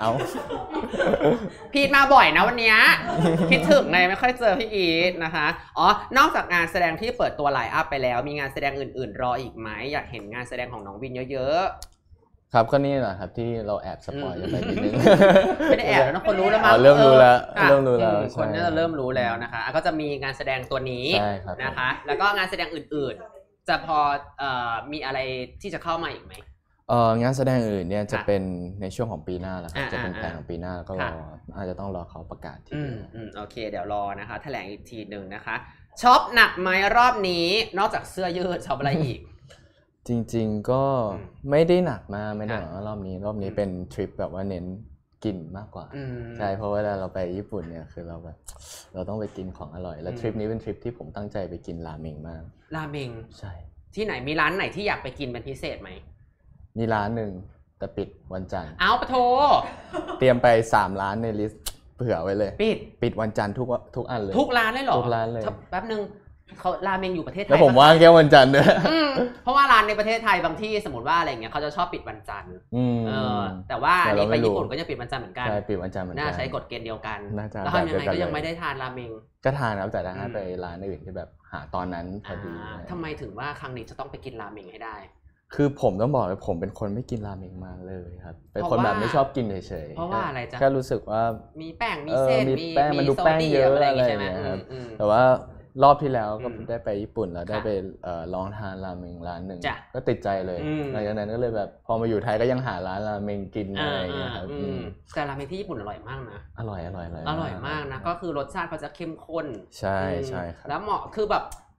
พี่อีทมาบ่อยนะวันนี้คิดถึงไงไม่ค่อยเจอพี่อีทนะคะนอกจากงานแสดงที่เปิดตัวไลน์อัพไปแล้วมีงานแสดงอื่นๆรออีกไหมอยากเห็นงานแสดงของน้องวินเยอะครับก็นี่แหละครับที่เราแอบสปอยล์ไปนิดนึงไม่ได้แอบแล้วนะคนรู้แล้วมั้งเริ่มรู้แล้วคนน่าจะเริ่มรู้แล้วนะคะก็จะมีงานแสดงตัวนี้นะคะแล้วก็งานแสดงอื่นๆจะพอมีอะไรที่จะเข้ามาอีกไหมงานแสดงอื่นเนี่ยจะเป็นในช่วงของปีหน้าแล้วครับจะเป็นแผนของปีหน้าแล้วก็อาจจะต้องรอเขาประกาศทีโอเคเดี๋ยวรอนะคะแถลงอีกทีนึงนะคะช็อปหนักไหมรอบนี้นอกจากเสื้อยืดช็อปอะไรอีกจริงๆก็ไม่ได้หนักมากไม่ได้หนักรอบนี้เป็นทริปแบบว่าเน้นกินมากกว่าใช่เพราะว่าเวลาเราไปญี่ปุ่นเนี่ยคือเราแบบเราต้องไปกินของอร่อยแล้วทริปนี้เป็นทริปที่ผมตั้งใจไปกินราเมงมากราเมงใช่ที่ไหนมีร้านไหนที่อยากไปกินเป็นพิเศษไหมมีร้านหนึ่งแต่ปิดวันจันทร์เอาปะโถเตรียมไป3 ร้านในลิสต์เผื่อไว้เลยปิดวันจันทร์ทุกอันเลยทุกร้านเลยเหรอทุกร้านเลยแป๊บนึงเขาราเมงอยู่ประเทศไทยแล้วผมว่างแค่วันจันทร์ด้วยเพราะว่าร้านในประเทศไทยบางที่สมมติว่าอะไรเงี้ยเขาจะชอบปิดวันจันทร์แต่ว่านี่ไปญี่ปุ่นก็จะปิดวันจันทร์เหมือนกันใช่ปิดวันจันทร์เหมือนกันน่าใช้กฎเกณฑ์เดียวกันแล้วทำยังไงก็ยังไม่ได้ทานราเมงก็ทานแล้วแต่ถ้าไปร้านอื่นที่แบบหาตอนนั้นพอดีทำไมถึงว่าครั้งนี้จะต้องไปกินราเมงให้ได้คือผมต้องบอกเลยผมเป็นคนไม่กินราเมงมาเลยครับเป็นคนแบบไม่ชอบกินเฉยๆเพราะว่าอะไรจ๊ะแค่รู้สึกว่ามีแป้งมีเส้นมีแป้งมันดูแป้งเยอะอะไรอย่างเงี้ยครับแต่ว่ารอบที่แล้วก็ได้ไปญี่ปุ่นแล้วได้ไปลองทานราเมงร้านหนึ่งก็ติดใจเลยหลังจากนั้นก็เลยแบบพอมาอยู่ไทยก็ยังหาร้านราเมงกินอะไรอย่างเงี้ยครับแต่ราเมงที่ญี่ปุ่นอร่อยมากนะอร่อยมากนะก็คือรสชาติเขาจะเข้มข้นใช่ครับแล้วเหมาะคือแบบ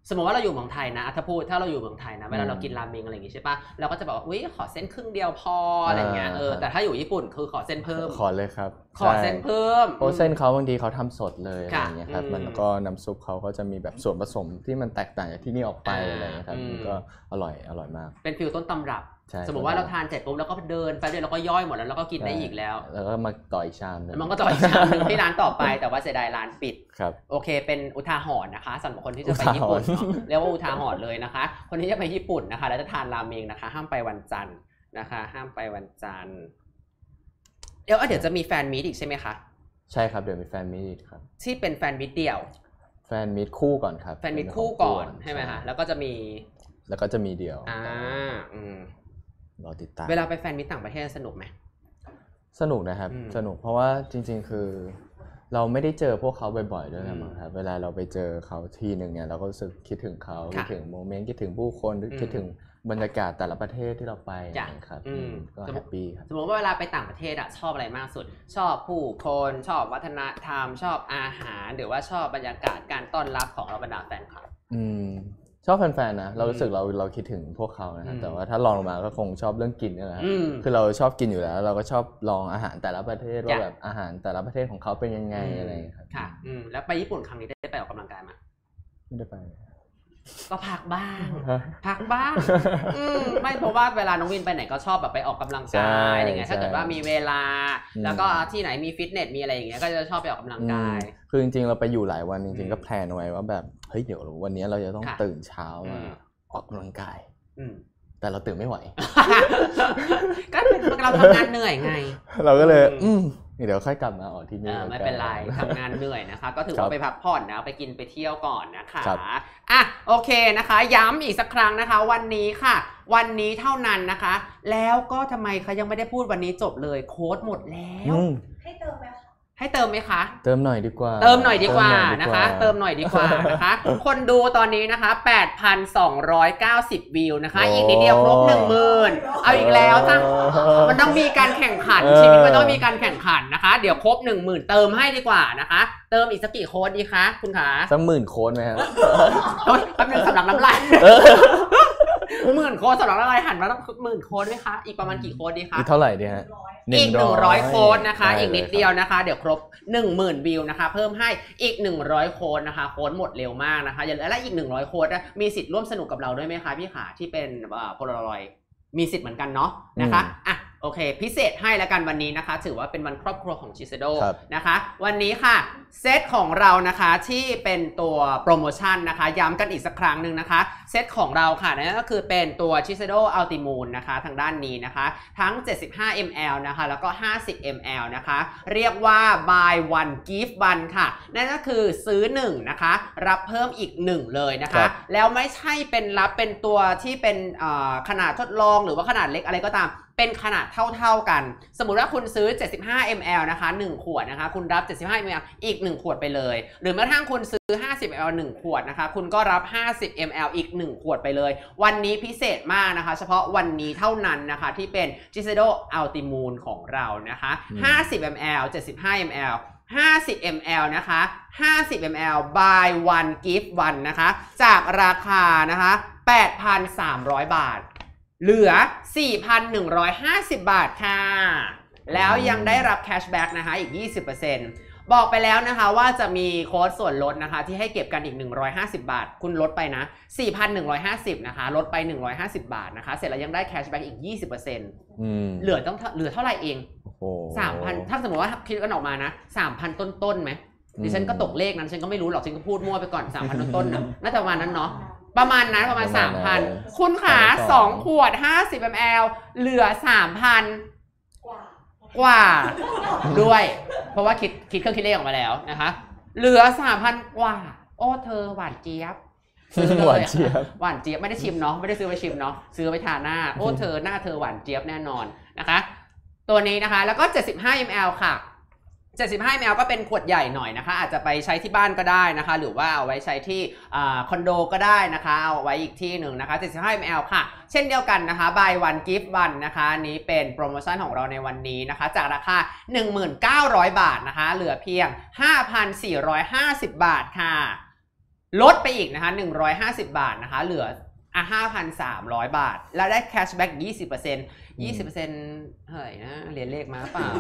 สมมติว่าเราอยู่เมืองไทยนะถ้าเราอยู่เมืองไทยนะเวลาเรากินราเมงอะไรอย่างงี้ใช่ปะเราก็จะบอกว่าอุ้ยขอเส้นครึ่งเดียวพออะไรเงี้ยแต่ถ้าอยู่ญี่ปุ่นคือขอเส้นเพิ่มขอเลยครับขอเส้นเพิ่มเพราะเส้นเขาบางทีเขาทำสดเลยอะไรเงี้ยครับมันก็น้ำซุปเขาก็จะมีแบบส่วนผสมที่มันแตกต่างจากที่นี่ออกไปอะไรเงี้ยครับมันก็อร่อยมากเป็นฟิลต้นตำรับสมมติว่าเราทานเสร็จปุ๊บแล้วก็เดินไปเรื่อยแล้วก็ย่อยหมดแล้วก็กินได้อีกแล้วก็มาต่อยชามมันก็ต่อยชามที่ร้านต่อไปแต่ว่าเสียดายร้านปิดครับโอเคเป็นอุทาหรณ์นะคะสำหรับคนที่จะไปญี่ปุ่นเรียกว่าอุทาหรณ์เลยนะคะคนที่จะไปญี่ปุ่นนะคะแล้วจะทานราเมงนะคะห้ามไปวันจันทร์นะคะห้ามไปวันจันทร์เดี๋ยวจะมีแฟนมีตอีกใช่ไหมคะใช่ครับเดี๋ยวมีแฟนมีตครับที่เป็นแฟนมีตเดี่ยวแฟนมีตคู่ก่อนครับแฟนมีตคู่ก่อนใช่ไหมคะแล้วก็จะมีเดี่ยวรอติดตามเวลาไปแฟนมิตรต่างประเทศสนุกไหมสนุกนะครับสนุกเพราะว่าจริงๆคือเราไม่ได้เจอพวกเขาบ่อยๆด้วยนะครับเวลาเราไปเจอเขาทีนึงเนี่ยเราก็รู้สึกคิดถึงเขาคิดถึงโมเมนต์คิดถึงผู้คนคิดถึงบรรยากาศแต่ละประเทศที่เราไปครับก็แฮปปี้ครับสมมติว่าเวลาไปต่างประเทศชอบอะไรมากสุดชอบผู้คนชอบวัฒนธรรมชอบอาหารหรือว่าชอบบรรยากาศการต้อนรับของเราบรรดาแฟนคลับชอบแฟนๆนะเรารู้สึกเราคิดถึงพวกเขานะครับแต่ว่าถ้าลองลงมาก็คงชอบเรื่องกินนี่แหละคือเราชอบกินอยู่แล้วเราก็ชอบลองอาหารแต่ละประเทศว่าแบบอาหารแต่ละประเทศของเขาเป็นยังไงอะไรครับค่ะแล้วไปญี่ปุ่นครั้งนี้ได้ไปออกกำลังกายไหมไม่ได้ไปก็พักบ้างไม่เพราะว่าเวลาน้องวินไปไหนก็ชอบแบบไปออกกำลังกายอะไรเงี้ยถ้าเกิดว่ามีเวลาแล้วก็ที่ไหนมีฟิตเนสมีอะไรอย่างเงี้ยก็จะชอบไปออกกำลังกายคือจริงๆเราไปอยู่หลายวันจริงๆก็แพลนไว้ว่าแบบเฮ้ยเดี๋ยววันนี้เราจะต้องตื่นเช้ามาออกกำลังกายแต่เราตื่นไม่ไหวก็เราทำงานเหนื่อยไงเราก็เลยเดี๋ยวค่อยกลับมาออกที่นี่ไม่เป็นไรทำงานเหนื่อยนะคะก็ถือว่าไปพักผ่อนนะไปกินไปเที่ยวก่อนนะคะโอเคนะคะย้ำอีกสักครั้งนะคะวันนี้ค่ะวันนี้เท่านั้นนะคะแล้วก็ทำไมคะยังไม่ได้พูดวันนี้จบเลยโค้ดหมดแล้วให้เติมไหมคะเติมหน่อยดีกว่านะคะเติมหน่อยดีกว่านะคะคนดูตอนนี้นะคะ 8,290 วิวนะคะอีกนิดเดียวครบ 10,000 เอาอีกแล้วจ้ะมันต้องมีการแข่งขันชีวิตมันต้องมีการแข่งขันนะคะเดี๋ยวครบ 10,000 เติมให้ดีกว่านะคะเติมอีกสักกี่โค้ดดีคะคุณขาสัก10,000 โค้ดไหมครับแป๊บนึงสำหรับน้ำลาย10,000 โค้ดสำหรับอะไรหันมาต้อง10,000 โค้ดไหมคะอีกประมาณกี่โค้ดดีคะอีกเท่าไหร่ดีฮะอีก100 โค้ดนะคะอีกนิดเดียวนะคะเดี๋ยวครบ 10,000 วิวนะคะเพิ่มให้อีก100 โค้ดนะคะโค้ดหมดเร็วมากนะคะและอีก100 โค้ดมีสิทธิ์ร่วมสนุกกับเราด้วยไหมคะพี่ขาที่เป็นโพลารอยด์มีสิทธิ์เหมือนกันเนาะนะคะโอเคพิเศษให้แล้วกันวันนี้นะคะถือว่าเป็นวันครอบครัวของชิเซโดนะคะวันนี้ค่ะเซตของเรานะคะที่เป็นตัวโปรโมชั่นนะคะย้ำกันอีกสักครั้งหนึ่งนะคะเซตของเราค่ะนั่นก็คือเป็นตัวชิเซโดอัลติมูนนะคะทางด้านนี้นะคะทั้ง 75ml นะคะแล้วก็ 50ml นะคะเรียกว่า buy one give one ค่ะนั่นก็คือซื้อ1นะคะรับเพิ่มอีก1เลยนะคะแล้วไม่ใช่เป็นรับเป็นตัวที่เป็นขนาดทดลองหรือว่าขนาดเล็กอะไรก็ตามเป็นขนาดเท่ากันสมมุติว่าคุณซื้อ 75ml นะคะ1ขวดนะคะคุณรับ 75ml อีก1ขวดไปเลยหรือแม้กระทั่งคุณซื้อ 50ml 1ขวดนะคะคุณก็รับ 50ml อีก1ขวดไปเลยวันนี้พิเศษมากนะคะเฉพาะวันนี้เท่านั้นนะคะที่เป็น Shiseido Ultimoon ของเรานะคะ 50ml 75ml 50ml นะคะ 50ml buy one give one นะคะจากราคานะคะ 8,300 บาทเหลือ 4,150 บาทค่ะแล้วยังได้รับแคชแบ็กนะคะอีก 20% บอกไปแล้วนะคะว่าจะมีโค้ดส่วนลดนะคะที่ให้เก็บกันอีก150 บาทคุณลดไปนะ 4,150 นะคะลดไป150 บาทนะคะเสร็จแล้วยังได้แคชแบ็กอีก 20% เหลือเท่าไหร่เอง 3,000 ถ้าสมมติว่าคิดกันออกมานะ 3,000 ต้นๆไหมดิฉันก็ตกเลขนั้นฉันก็ไม่รู้หรอกฉันก็พูดมั่วไปก่อน 3,000 ต้นๆนะน่าจะประมาณนั้นเนาะประมาณนั้นประมาณ 3,000 คุณขา2ขวด 50ml เหลือ 3,000 กว่าด้วยเพราะว่าคิดเครื่องคิดเลขออกมาแล้วนะคะเหลือ 3,000 กว่าโอ้เธอหวานเจี๊ยบหวานเจี๊ยบไม่ได้ชิมเนาะไม่ได้ซื้อไปชิมเนาะซื้อไปทาหน้าโอ้เธอหน้าเธอหวานเจี๊ยบแน่นอนนะคะตัวนี้นะคะแล้วก็ 75ml ค่ะ75ml ก็เป็นขวดใหญ่หน่อยนะคะอาจจะไปใช้ที่บ้านก็ได้นะคะหรือว่าเอาไว้ใช้ที่คอนโดก็ได้นะคะเอาไว้อีกที่หนึ่งนะคะ 75ml ค่ะเช่นเดียวกันนะคะ buy one give one นะคะนี้เป็นโปรโมชั่นของเราในวันนี้นะคะจากราคา 1,900 บาทนะคะเหลือเพียง 5,450 บาทค่ะลดไปอีกนะคะ150 บาทนะคะเหลือ5,300 บาทแล้วได้แคชแบ็ก20% 20%เท่าไหร่นะเรียนเลขมาเปล่า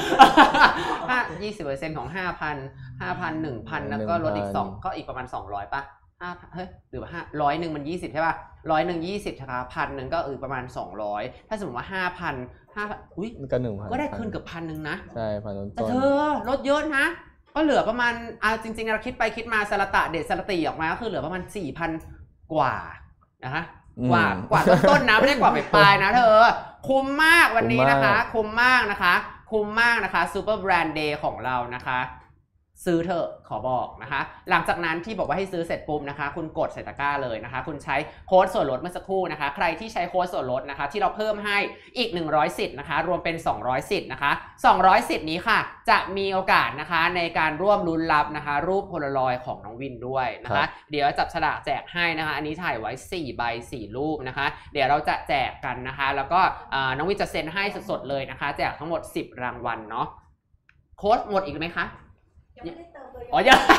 20% ของ 5,000 1,000 แล้วก็ลดอีก2ก็อีกประมาณ200ป่ะ5เฮ้ยหรือว่า100นึงมัน20ใช่ป่ะ100นึง20ใช่ป่ะ1,000นึงก็ประมาณ200ถ้าสมมติว่า5,000อุ้ยก็ 1,000 ก็ได้คืนเกือบ1,000นึงนะใช่พันต้นแต่เธอลดเยอะนะก็เหลือประมาณจริงๆเราคิดไปคิดมาสลัตะเดชสลัตีออกมาก็คือเหลือประมาณ 4,000 กว่านะคะกว่าต้นนะไม่ได้กว่าปลายนะเธอคุ้มมากวันนี้นะคะคุ้มมากนะคะซูเปอร์แบรนด์เดย์ของเรานะคะซื้อเถอะขอบอกนะคะหลังจากนั้นที่บอกว่าให้ซื้อเสร็จปุ๊บนะคะคุณกดใส่ตะกร้าเลยนะคะคุณใช้โค้ดส่วนลดเมื่อสักครู่นะคะใครที่ใช้โค้ดส่วนลดนะคะที่เราเพิ่มให้อีก100สิทธิ์นะคะรวมเป็น200สิทธิ์นะคะ200สิทธิ์นี้ค่ะจะมีโอกาสนะคะในการร่วมลุ้นรับนะคะรูปโพลารอยด์ของน้องวินด้วยนะคะเดี๋ยวจับฉลากแจกให้นะคะอันนี้ถ่ายไว้4ใบ4รูปนะคะเดี๋ยวเราจะแจกกันนะคะแล้วก็น้องวินจะเซ็นให้สดๆเลยนะคะแจกทั้งหมด10รางวัลเนาะโค้ดหมดอีกไหมคะอ๋อยัง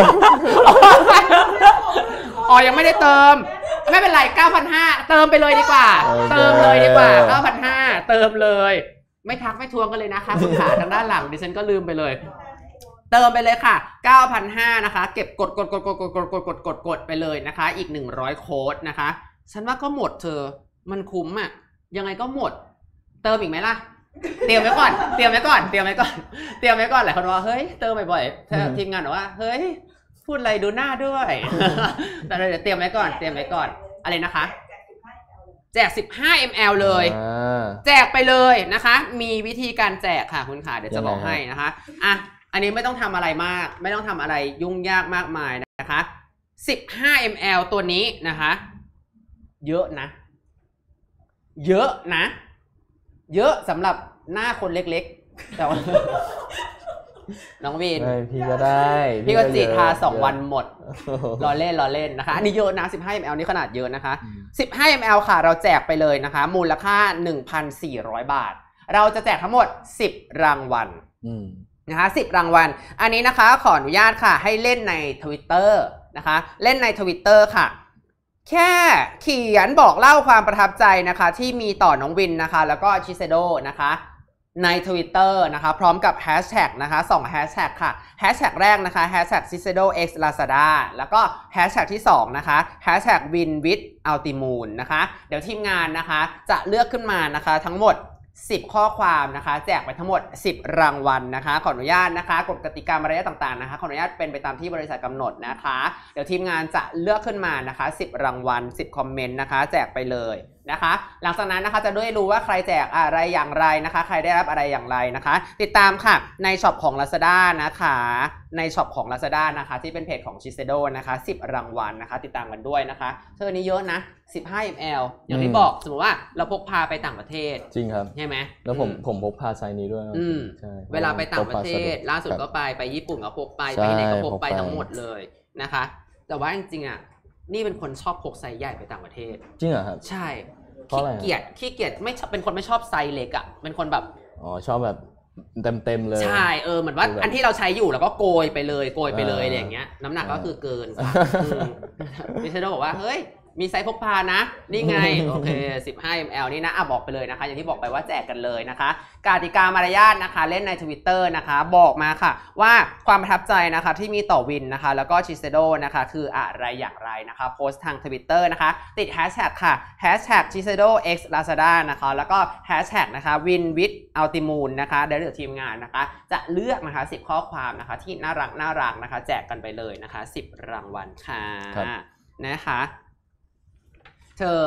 ยังไม่ได้เติมไม่เป็นไร 9,500 เติมไปเลยดีกว่าเติมเลยดีกว่า 9,500 เติมเลยไม่ทักไม่ทวงกันเลยนะคะคุณขาทางด้านหลังดิฉันก็ลืมไปเลยเติมไปเลยค่ะ 9,500 นะคะเก็บกดไปเลยนะคะอีก100โค้ดนะคะฉันว่าก็หมดเธอมันคุ้มอ่ะยังไงก็หมดเติมอีกไหมล่ะเตรียมไว้ก่อนหลายคนว่าเฮ้ยเติมบ่อยๆทีมงานบอกว่าเฮ้ยพูดอะไรดูหน้าด้วยแต่เดี๋ยวเตรียมไว้ก่อนอะไรนะคะแจก15 ml เลยแจกไปเลยนะคะมีวิธีการแจกค่ะคุณขาเดี๋ยวจะบอกให้นะคะอันนี้ไม่ต้องทำอะไรมากไม่ต้องทำอะไรยุ่งยากมากมายนะคะ15 ml ตัวนี้นะคะเยอะนะเยอะสำหรับหน้าคนเล็กๆแต่ว่าน้องวินพี่ก็ได้พี่ก็จีทา2 วันหมดรอเล่นนะคะอันนี้เยอะนะ15 ml นี่ขนาดเยอะนะคะ15 ml ค่ะเราแจกไปเลยนะคะมูลค่า 1,400 บาทเราจะแจกทั้งหมด10รางวัลนะคะ10รางวัลอันนี้นะคะขออนุญาตค่ะให้เล่นใน Twitter นะคะเล่นใน Twitter ค่ะแค่เขียนบอกเล่าความประทับใจนะคะที่มีต่อน้องวินนะคะแล้วก็ชิเซโดนะคะใน Twitter นะคะพร้อมกับแฮชแท็กนะคะ2แฮชแท็กค่ะแฮชแท็กแรกนะคะแฮชแท็ก Shiseido x Lazada แล้วก็แฮชแท็กที่2นะคะแฮชแท็ก Win with Ultimoon นะคะเดี๋ยวทีมงานนะคะจะเลือกขึ้นมานะคะทั้งหมด10ข้อความนะคะแจกไปทั้งหมด10รางวัลนะคะขออนุญาตนะคะกฎกติกามารยาทต่างๆนะคะขออนุญาตเป็นไปตามที่บริษัทกำหนดนะคะเดี๋ยวทีมงานจะเลือกขึ้นมานะคะ10รางวัล10คอมเมนต์นะคะแจกไปเลยนะคะหลังจากนั้นนะคะจะได้รู้ว่าใครแจกอะไรอย่างไรนะคะใครได้รับอะไรอย่างไรนะคะติดตามค่ะในช็อปของ Lazada นะคะในช็อปของ Lazada นะคะที่เป็นเพจของ Shiseido นะคะ10รางวัลนะคะติดตามกันด้วยนะคะเธอนี้เยอะนะ15 ml อย่างที่บอกสมมติว่าเราพกพาไปต่างประเทศจริงครับใช่ไหมแล้วผมพกพาไซส์นี้ด้วยใช่เวลาไปต่างประเทศล่าสุดก็ไปญี่ปุ่นก็พกไปไหนก็พกไปทั้งหมดเลยนะคะแต่ว่าจริงๆอ่ะนี่เป็นคนชอบพกไซส์ใหญ่ไปต่างประเทศจริงเหรอครับใช่ขี้เกียจไม่เป็นคนไม่ชอบไซส์เล็กอ่ะเป็นคนแบบชอบแบบเต็มเลยใช่เหมือนว่าอันที่เราใช้อยู่แล้วก็โกยไปเลยอะไรอย่างเงี้ยน้ำหนักก็คือเกินมิเชโดบอกว่าเฮ้ยมีไซส์พกพานะนี่ไงโอเค15 ml นี่นะบอกไปเลยนะคะอย่างที่บอกไปว่าแจกกันเลยนะคะกติกามารยาทนะคะเล่นใน Twitter นะคะบอกมาค่ะว่าความประทับใจนะคะที่มีต่อวินนะคะแล้วก็ชิเซโดนะคะคืออะไรอย่างไรนะคะโพสต์ทาง Twitter นะคะติดแฮชแท็กค่ะแฮชแท็กชิเซโด x Lazada นะคะแล้วก็แฮชแท็กนะคะ Win with Ultimoon นะคะเดี๋ยวทีมงานนะคะจะเลือกนะคะ10ข้อความนะคะที่น่ารักนะคะแจกกันไปเลยนะคะ10รางวัลค่ะนะคะเธอ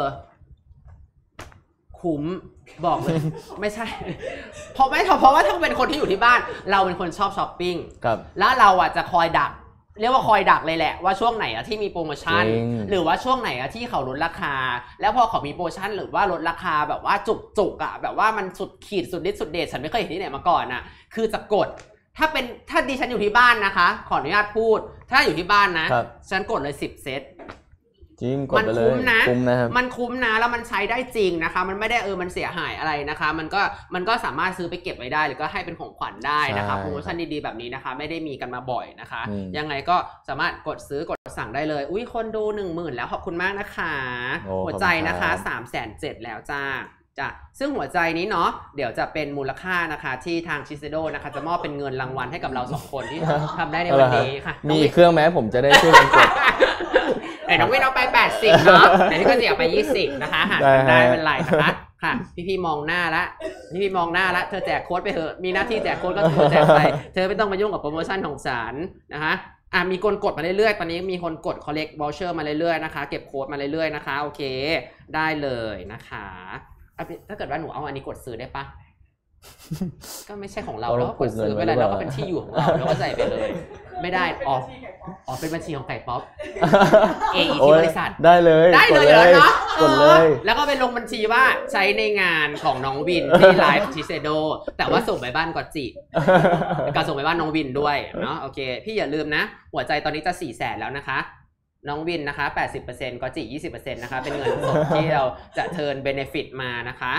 คุ้มบอกเลยไม่ใช่เพราะว่าถ้าเป็นคนที่อยู่ที่บ้านเราเป็นคนชอบช้อปปิ้งแล้วเราอ่ะจะคอยดักเรียกว่าคอยดักเลยแหละว่าช่วงไหนอะที่มีโปรโมชั่นหรือว่าช่วงไหนอะที่เขาลดราคาแล้วพอเขามีโปรโมชั่นหรือว่าลดราคาแบบว่าจุกอะแบบว่ามันสุดขีดสุดฤทธิ์สุดเดชฉันไม่เคยเห็นที่ไหนมาก่อนอะคือจะกดถ้าดิฉันอยู่ที่บ้านนะคะขออนุญาตพูดถ้าอยู่ที่บ้านนะฉันกดเลย10 เซตจริงมันคุ้มนะนะครับมันคุ้มนะแล้วมันใช้ได้จริงนะคะมันไม่ได้มันเสียหายอะไรนะคะมันก็สามารถซื้อไปเก็บไว้ได้หรือก็ให้เป็นของขวัญได้นะคะโปรโมชั่นดีๆแบบนี้นะคะไม่ได้มีกันมาบ่อยนะคะยังไงก็สามารถกดซื้อกดสั่งได้เลยอุ้ยคนดู 10,000 แล้วขอบคุณมากนะคะหัวใจนะคะ370,000แล้วจ้าซึ่งหัวใจนี้เนาะเดี๋ยวจะเป็นมูลค่านะคะที่ทางชิเซโดนะคะจะมอบเป็นเงินรางวัลให้กับเรา2คนที่ทำได้ในวันนี้ค่ะมีเครื่องแม้ผมจะได้ช่วยกันกดแต่น้องวินเอาไป80เนาะแต่นี่ก็จะเอาไป20นะคะหารกันได้เป็นไรนะคะค่ะพี่มองหน้าละพี่มองหน้าละเธอแจกโค้ดไปเถอะมีหน้าที่แจกโค้ดก็เธอแจกไปเธอไม่ต้องมายุ่งกับโปรโมชั่นของฉันนะคะมีคนกดมาเรื่อยๆตอนนี้มีคนกด collect voucher มาเรื่อยๆนะคะเก็บโค้ดมาเรื่อยๆนะคะโอเคได้เลยนะคะถ้าเกิดว่าหนูเอาอันนี้กดซื้อได้ปะก็ไม่ใช่ของเราแล้วก็กดซื้อไปเลยเราก็เป็นที่อยู่ของเราแล้วก็ใส่ไปเลยไม่ได้เป็นบัญชีของไก่ป๊อปที่บริษัทได้เลยเหรอเนาะกดเลยแล้วก็ไปลงบัญชีว่าใช้ในงานของน้องวินที่ไลฟ์ชิเซโดแต่ว่าส่งไปบ้านกอจิการส่งไปบ้านน้องวินด้วยเนาะโอเคพี่อย่าลืมนะหัวใจตอนนี้จะ400,000แล้วนะคะน้องวินนะคะ 80% ก็จิ 20% นะคะเป็นเงินสดที่เราจะเทิร์นเบเนฟิตมานะคะ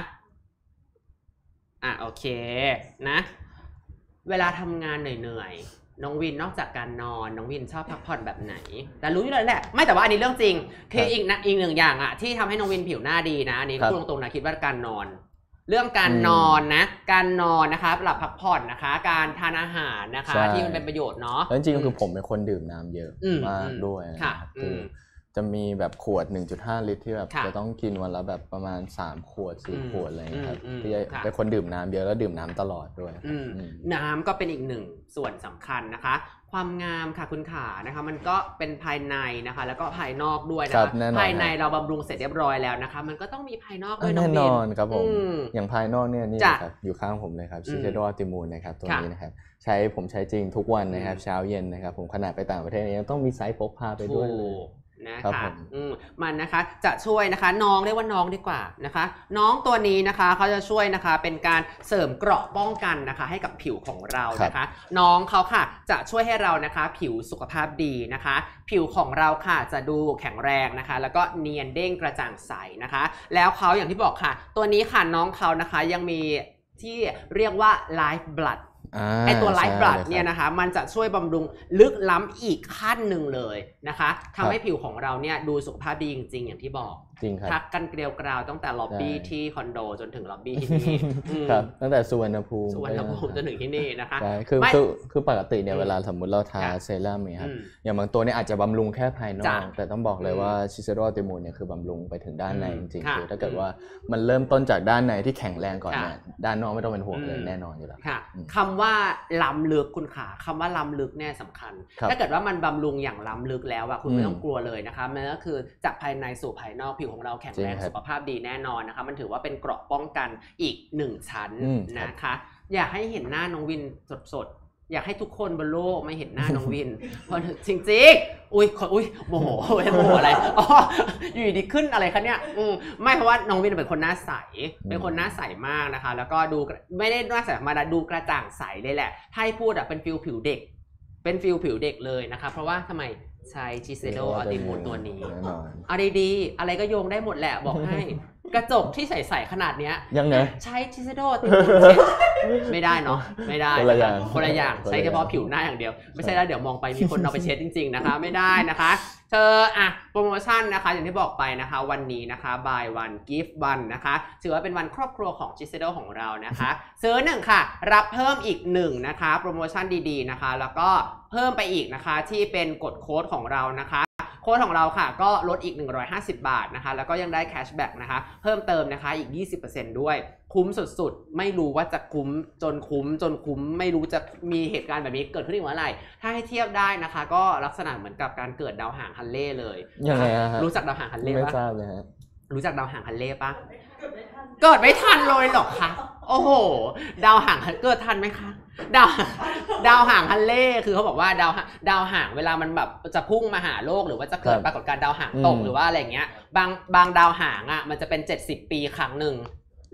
โอเคนะเวลาทำงานเหนื่อยๆน้องวินนอกจากการนอนน้องวินชอบพักผ่อนแบบไหนแต่รู้อยู่แล้วแหละไม่แต่ว่าอันนี้เรื่องจริงคืออีกหนึ่งอย่างที่ทำให้น้องวินผิวหน้าดีนะอันนี้พูดตรงๆนะคิดว่าการนอนเรื่องการนอนนะการนอนนะคะหลับพักผ่อนนะคะการทานอาหารนะคะที่มันเป็นประโยชน์เนาะแล้วจริงๆคือผมเป็นคนดื่มน้ำเยอะมากด้วยคือจะมีแบบขวด 1.5 ลิตรที่แบบจะต้องกินวันละแบบประมาณ3 ขวด 4 ขวดอะไรอย่างเงี้ยครับที่เป็นคนดื่มน้ำเยอะแล้วดื่มน้ำตลอดด้วยน้ำก็เป็นอีกหนึ่งส่วนสำคัญนะคะความงามค่ะคุณขานะคะมันก็เป็นภายในนะคะแล้วก็ภายนอกด้วยนะคะภายในเราบำรุงเสร็จเรียบร้อยแล้วนะคะมันก็ต้องมีภายนอกด้วยน้องบินแน่นอนครับผมอย่างภายนอกเนี่ยนี่ครับอยู่ข้างผมเลยครับชิเชโดอัลติมูลนะครับตัวนี้นะครับผมใช้จริงทุกวันนะครับเช้าเย็นนะครับผมขนาดไปต่างประเทศยังต้องมีไซส์พกพาไปด้วยเลยนะคะมันนะคะจะช่วยนะคะน้องเรียกว่าน้องดีกว่านะคะน้องตัวนี้นะคะเขาจะช่วยนะคะเป็นการเสริมเกราะป้องกันนะคะให้กับผิวของเรานะคะน้องเขาค่ะจะช่วยให้เรานะคะผิวสุขภาพดีนะคะผิวของเราค่ะจะดูแข็งแรงนะคะแล้วก็เนียนเด้งกระจ่างใสนะคะแล้วเขาอย่างที่บอกค่ะตัวนี้ค่ะน้องเขานะคะยังมีที่เรียกว่า Life Bloodไอตัวไลฟ์บลัดเนี่ยนะคะมันจะช่วยบำรุงลึกล้ำอีกขั้นหนึ่งเลยนะคะทำให้ผิวของเราเนี่ยดูสุขภาพดีจริงๆอย่างที่บอกจริงครับทักกันเกลียวกราวตั้งแต่ล็อบบี้ที่คอนโดจนถึงล็อบบี้ที่นี่ครับตั้งแต่สุวรรณภูมิจนถึงที่นี่นะคะคือปกติเนี่ยเวลาสมมติเราทาเซรั่มเนี่ยครับอย่างบางตัวเนี่ยอาจจะบำรุงแค่ภายนอกแต่ต้องบอกเลยว่าชิเซโดอัลติมูลเนี่ยคือบำรุงไปถึงด้านในจริงๆคือถ้าเกิดว่ามันเริ่มต้นจากด้านในที่แข็งแรงก่อนเนี่ยด้านนอกไม่ต้องเป็นห่วงเลยแน่นอนอยู่แล้วคำว่าล้ำลึกคุณขาคำว่าล้ำลึกแน่สำคัญถ้าเกิดว่ามันบำรุงอย่างล้ำลึกแล้วคุณไม่ต้องกลัวเลยนะคะมันก็คือจากภายในสู่ภายนอกผิวของเราแข็งแรงสุขภาพดีแน่นอนนะคะมันถือว่าเป็นเกราะป้องกันอีก1 ชั้นนะคะอยากให้เห็นหน้าน้องวินสดๆอยากให้ทุกคนบนโลกไม่เห็นหน้าน้องวินเพราะจริงๆอุ้ยโมโหอะไรอยู่ดีขึ้นอะไรคะเนี่ยไม่เพราะว่าน้องวินเป็นคนหน้าใสเป็นคนหน้าใสมากนะคะแล้วก็ดูไม่ได้หน้าใสมาดูกระจ่างใสเลยแหละถ้าให้พูดเป็นฟิลผิวเด็กเป็นฟิลผิวเด็กเลยนะคะเพราะว่าทำไมใช้ชิเซโดอัลติมูลตัวนี้อะไรดีอะไรก็โยงได้หมดแหละบอกให้กระจกที่ใสๆขนาดเนี้ยยังไงใช้ชิเซโดอัลติมูลไม่ได้เนาะไม่ได้คนละอย่างใช้เฉพาะผิวหน้าอย่างเดียวไม่ใช่แล้วเดี๋ยวมองไปมีคนเอาไปเช็ดจริงๆนะคะไม่ได้นะคะเธอโปรโมชั่นนะคะอย่างที่บอกไปนะคะวันนี้นะคะ buy one gift one นะคะถือว่าเป็นวันครอบครัวของชิเซโดของเรานะคะซื้อ1ค่ะรับเพิ่มอีก1นะคะโปรโมชั่นดีๆนะคะแล้วก็เพิ่มไปอีกนะคะที่เป็นกดโค้ดของเรานะคะโค้ดของเราค่ะก็ลดอีก150 บาทนะคะแล้วก็ยังได้แคชแบ็กนะคะเพิ่มเติมนะคะอีก 20% ด้วยคุ้มสุดๆไม่รู้ว่าจะคุ้มจนคุ้มไม่รู้จะมีเหตุการณ์แบบนี้เกิดขึ้นอีกเมื่อไหร่ถ้าให้เทียบได้นะคะก็ลักษณะเหมือนกับการเกิดดาวหางฮันเล่เลยยังไงรู้จักดาวหางฮันเล่ปะไม่ทราบเลยฮะรู้จักดาวหางฮันเล่ปะเกิดไม่ทันเลยหรอกคะโอ้โหดาวหางเกิดทันไหมคะดาวหางฮันเล่คือเขาบอกว่าดาวหางเวลามันแบบจะพุ่งมาหาโลกหรือว่าจะเกิดปรากฏการณ์ดาวหางตกหรือว่าอะไรเงี้ยบางดาวหางมันจะเป็น70 ปีครั้งหนึ่ง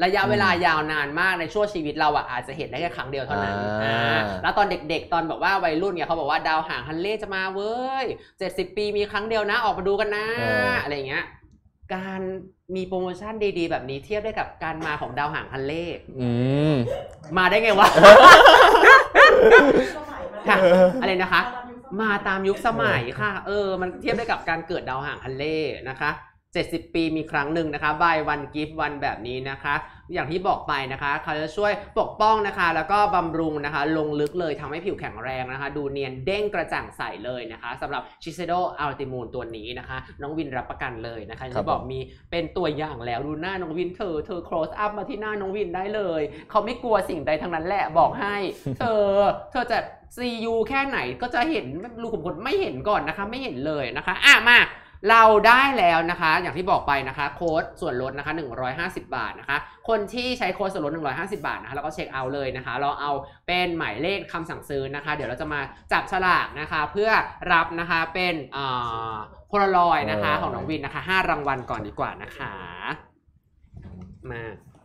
ระยะเวลายาวนานมากในช่วงชีวิตเราอาจจะเห็นได้แค่ครั้งเดียวเท่านั้นแล้วตอนเด็กๆตอนแบบว่าวัยรุ่นเนี่ยเขาบอกว่าดาวหางฮันเล่จะมาเว้ย70 ปีมีครั้งเดียวนะออกมาดูกันนะอะไรเงี้ยการมีโปรโมชั่นดีๆแบบนี้เทียบได้กับการมาของดาวหางฮันเล่มาได้ไงวะค่ะอะไรนะคะมาตามยุคสมัยค่ะมันเทียบได้กับการเกิดดาวหางฮันเล่นะคะ70 ปีมีครั้งหนึ่งนะคะ buy one gift one แบบนี้นะคะอย่างที่บอกไปนะคะเขาจะช่วยปกป้องนะคะแล้วก็บำรุงนะคะลงลึกเลยทำให้ผิวแข็งแรงนะคะดูเนียนเด้งกระจ่างใสเลยนะคะสำหรับ Shiseido Ultimune ตัวนี้นะคะน้องวินรับประกันเลยนะคะที่บอกมีเป็นตัวอย่างแล้วดูหน้าน้องวินเธอ close up มาที่หน้าน้องวินได้เลยเขาไม่กลัวสิ่งใดทั้งนั้นแหละบอกให้เธอจะ CU แค่ไหนก็จะเห็นรูขุมขนไม่เห็นก่อนนะคะไม่เห็นเลยนะคะมาเราได้แล้วนะคะอย่างที่บอกไปนะคะโค้ดส่วนลดนะคะ150 บาทนะคะคนที่ใช้โค้ดส่วนลด150 บาทนะคะแล้วก็เช็คเอาท์เลยนะคะเราเอาเป็นหมายเลขคำสั่งซื้อนะคะเดี๋ยวเราจะมาจับฉลากนะคะเพื่อรับนะคะเป็นโพลารอยด์นะคะของน้องวินนะคะ5 รางวัลก่อนดีกว่านะคะมา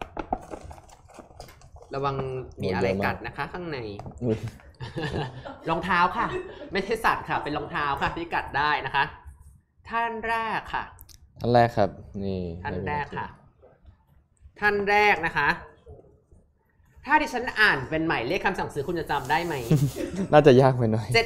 ระวังมีอะไรกัดนะคะข้างในรองเท้าค่ะไม่ใช่สัตว์ค่ะเป็นรองเท้าค่ะที่กัดได้นะคะท่านแรกค่ะท่านแรกครับนี่ท่านแรกค่ะท่านแรกนะคะถ้าดิฉันอ่านเป็นหมายเลขคำสั่งซื้อคุณจะจำได้ไหมน่าจะยากไปหน่อย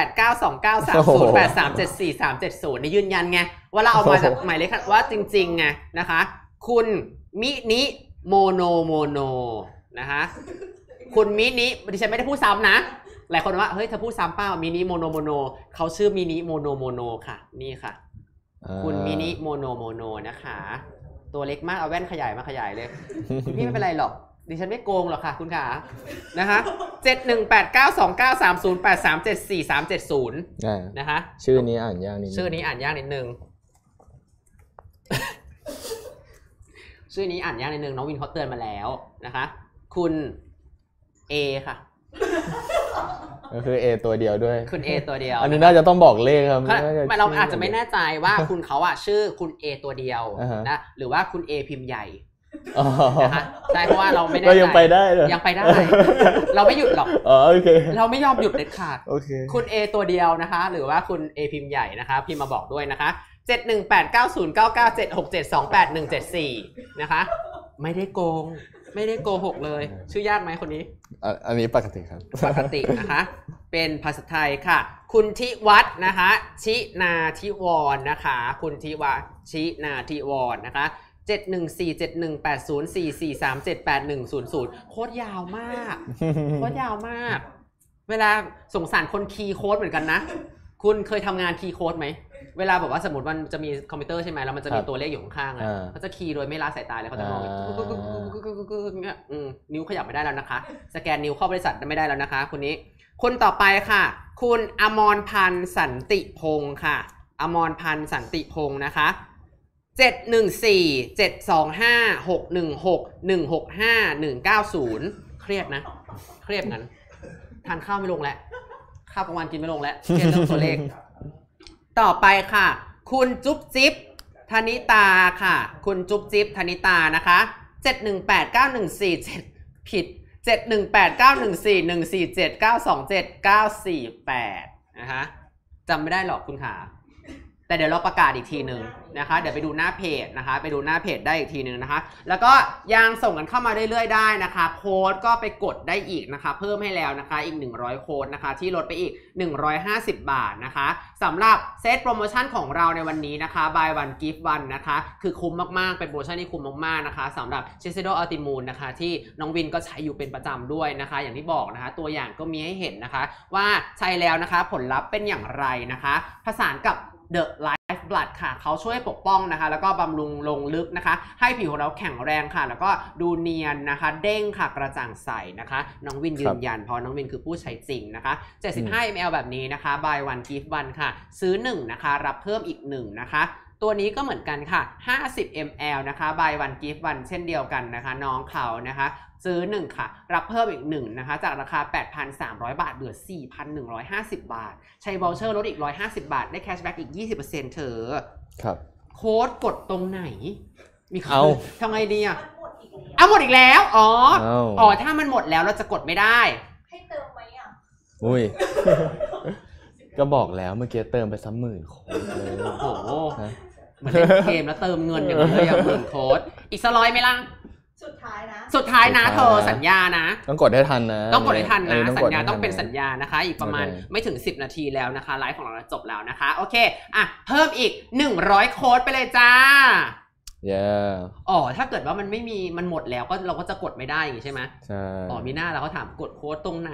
71892930837437นี่ยืนยันไงว่าเราเอามาจากหมายเลขว่าจริงๆไงนะคะคุณมินิโมโนนะคะคุณมินิดิฉันไม่ได้พูดซ้ำนะหลายคนว่าเฮ้ยเธอพูดซ้ำเปล่ามินิโมโนเขาชื่อมินิโมโนค่ะนี่ค่ะคุณมินิโมโนนะคะตัวเล็กมากเอาแว่นขยายมาขยายเลยคุณพี่ไม่เป็นไรหรอกดิฉันไม่โกงหรอกค่ะคุณขานะคะ71892930837437นะคะชื่อนี้อ่านยากนิดนึงชื่อนี้อ่านยากนิดนึงชื่อนี้อ่านยากนิดนึงน้องวินเขาเตือนมาแล้วนะคะคุณเอค่ะก็คือ A ตัวเดียวด้วยคุณ A ตัวเดียวอันนี้น่าจะต้องบอกเลขครับเราอาจจะไม่แน่ใจว่าคุณเขาชื่อคุณ A ตัวเดียวนะหรือว่าคุณ A พิมพ์ใหญ่นะคะใช่เพราะว่าเราไม่แน่ใจยังไปได้เลยยังไปได้เราไม่หยุดหรอกโอเคเราไม่ยอมหยุดเด็ดขาดโอเคคุณ A ตัวเดียวนะคะหรือว่าคุณ A พิมพ์ใหญ่นะคะพิมพ์มาบอกด้วยนะคะ7189099768174174นะคะไม่ได้โกงไม่ได้โกหกเลยชื่อยากไหมคนนี้อันนี้ปกติครับปกตินะคะเป็นภาษาไทยค่ะคุณทิวัฒน์นะคะชินาทิวรนะคะคุณทิวัฒน์ชินาทิวรนะคะ71471804437810โคตรยาวมากโคตรยาวมากเวลาสงสารคนคีย์โค้ดเหมือนกันนะคุณเคยทำงานคีย์โค้ดไหมเวลาแบบว่าสมมติมันจะมีคอมพิวเตอร์ใช่ไหมแล้วมันจะมีตัวเลขอยู่ข้างๆเขาจะคีย์โดยไม่ละสายตาเลยเขาจะมองเนี่ยนิ้วขยับไม่ได้แล้วนะคะสแกนนิ้วเข้าบริษัทไม่ได้แล้วนะคะคนนี้คนต่อไปค่ะคุณอมรพันธ์สันติพงศ์ค่ะอมรพันธ์สันติพงศ์นะคะ714725616165190190เครียดนะเครียดงั้นทานข้าวไม่ลงแล้วข้าวกลางวันกินไม่ลงแล้วเครียดเรื่องตัวเลขต่อไปค่ะคุณจุ๊บจิ๊บธนิตาค่ะคุณจุ๊บจิ๊บธนิตานะคะ718914ผิด718914147927927948นะคะจำไม่ได้หรอกคุณขาแต่เดี๋ยวเราประกาศอีกทีหนึ่งนะคะเดี๋ยวไปดูหน้าเพจนะคะไปดูหน้าเพจได้อีกทีหนึ่งนะคะแล้วก็ยังส่งกันเข้ามาเรื่อยๆได้นะคะโค้ดก็ไปกดได้อีกนะคะเพิ่มให้แล้วนะคะอีก100โค้ดนะคะที่ลดไปอีก150 บาทนะคะสำหรับเซตโปรโมชั่นของเราในวันนี้นะคะ buy one gift one นะคะคือคุ้มมากๆเป็นโปรโมชั่นที่คุ้มมากๆนะคะสำหรับ Shiseido Ultimune นะคะที่น้องวินก็ใช้อยู่เป็นประจำด้วยนะคะอย่างที่บอกนะคะตัวอย่างก็มีให้เห็นนะคะว่าใช้แล้วนะคะผลลัพธ์เป็นอย่างไรนะคะผสานกับThe Life Blood ค่ะเขาช่วยปกป้องนะคะแล้วก็บำรุงลงลึกนะคะให้ผิวของเราแข็งแรงค่ะแล้วก็ดูเนียนนะคะเด้งค่ะกระจ่างใสนะคะน้องวินยืนยันเพราะน้องวินคือผู้ใช้จริงนะคะ75 ml แบบนี้นะคะ buy one gift one ค่ะซื้อ1นะคะรับเพิ่มอีก1นะคะตัวนี้ก็เหมือนกันค่ะ50 ml นะคะ buy one gift one เช่นเดียวกันนะคะน้องเขานะคะซื้อ1ค่ะรับเพิ่มอีก1นะคะจากราคา 8,300 บาทเหลือ 4,150 บาทใช้วอลเชอร์ลดอีก150 บาทได้แคชแบ็กอีก 20% เธอครับโค้ดกดตรงไหนมีเขาทำไงดีอ่ะอีกแล้วเอาหมดอีกแล้วอ๋ออ้าวถ้ามันหมดแล้วเราจะกดไม่ได้ให้เติมไหมอ่ะอุ้ย ก็บอกแล้วเมื่อกี้เติมไปซ้ำ10,000 โค้ดเลยโอ้โหนะเหมือนเล่นเกมแล้วเติมเงินอย่างนั้นเลยอย่างหมื่นโค้ดอีก100ไหมล่ะสุดท้ายนะสุดท้ายนะเธอสัญญานะต้องกดให้ทันนะต้องกดให้ทันนะต้สัญญาต้องเป็นกดให้ทัะสัญญานะคะ อีกประมาณโอเคไม่ถึง10 นาทีแล้วนะคะไลฟ์ของเราจบแล้วนะคะโอเคอ่ะเพิ่มอีก100โค้ดไปเลยจ้า yeah ถ้าเกิดว่ามันไม่มีมันหมดแล้วก็เราก็จะกดไม่ได้อย่างงี้ใช่ไหมใช่มีหน้าเราก็ถามกดโค้ดตรงไหน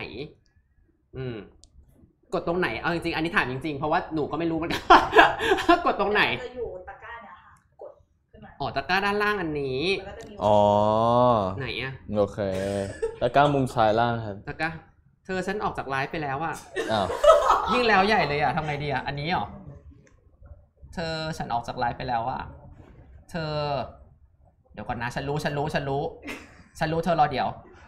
กดตรงไหนเอาจริงๆอันนี้ถามจริงๆเพราะว่าหนูก็ไม่รู้เหมือนกัน กดตรงไหนจะอยู่ตะกร้าเนี่ยค่ะ กดขึ้นมาตะกร้าด้านล่างอันนี้แล้วก็จะมีอ๋อไหนอะโอเคแล้วก้ามุมซ้ายล่างครับตะกร้าเธอฉันออกจากไลฟ์ไปแล้วอะอ้าวยิ่งแล้วใหญ่เลยอะทำไงดีอะอันนี้เหรอเธอฉันออกจากไลฟ์ไปแล้วอะเธอเดี๋ยวก่อนนะฉันรู้เธอรอเดี๋ยว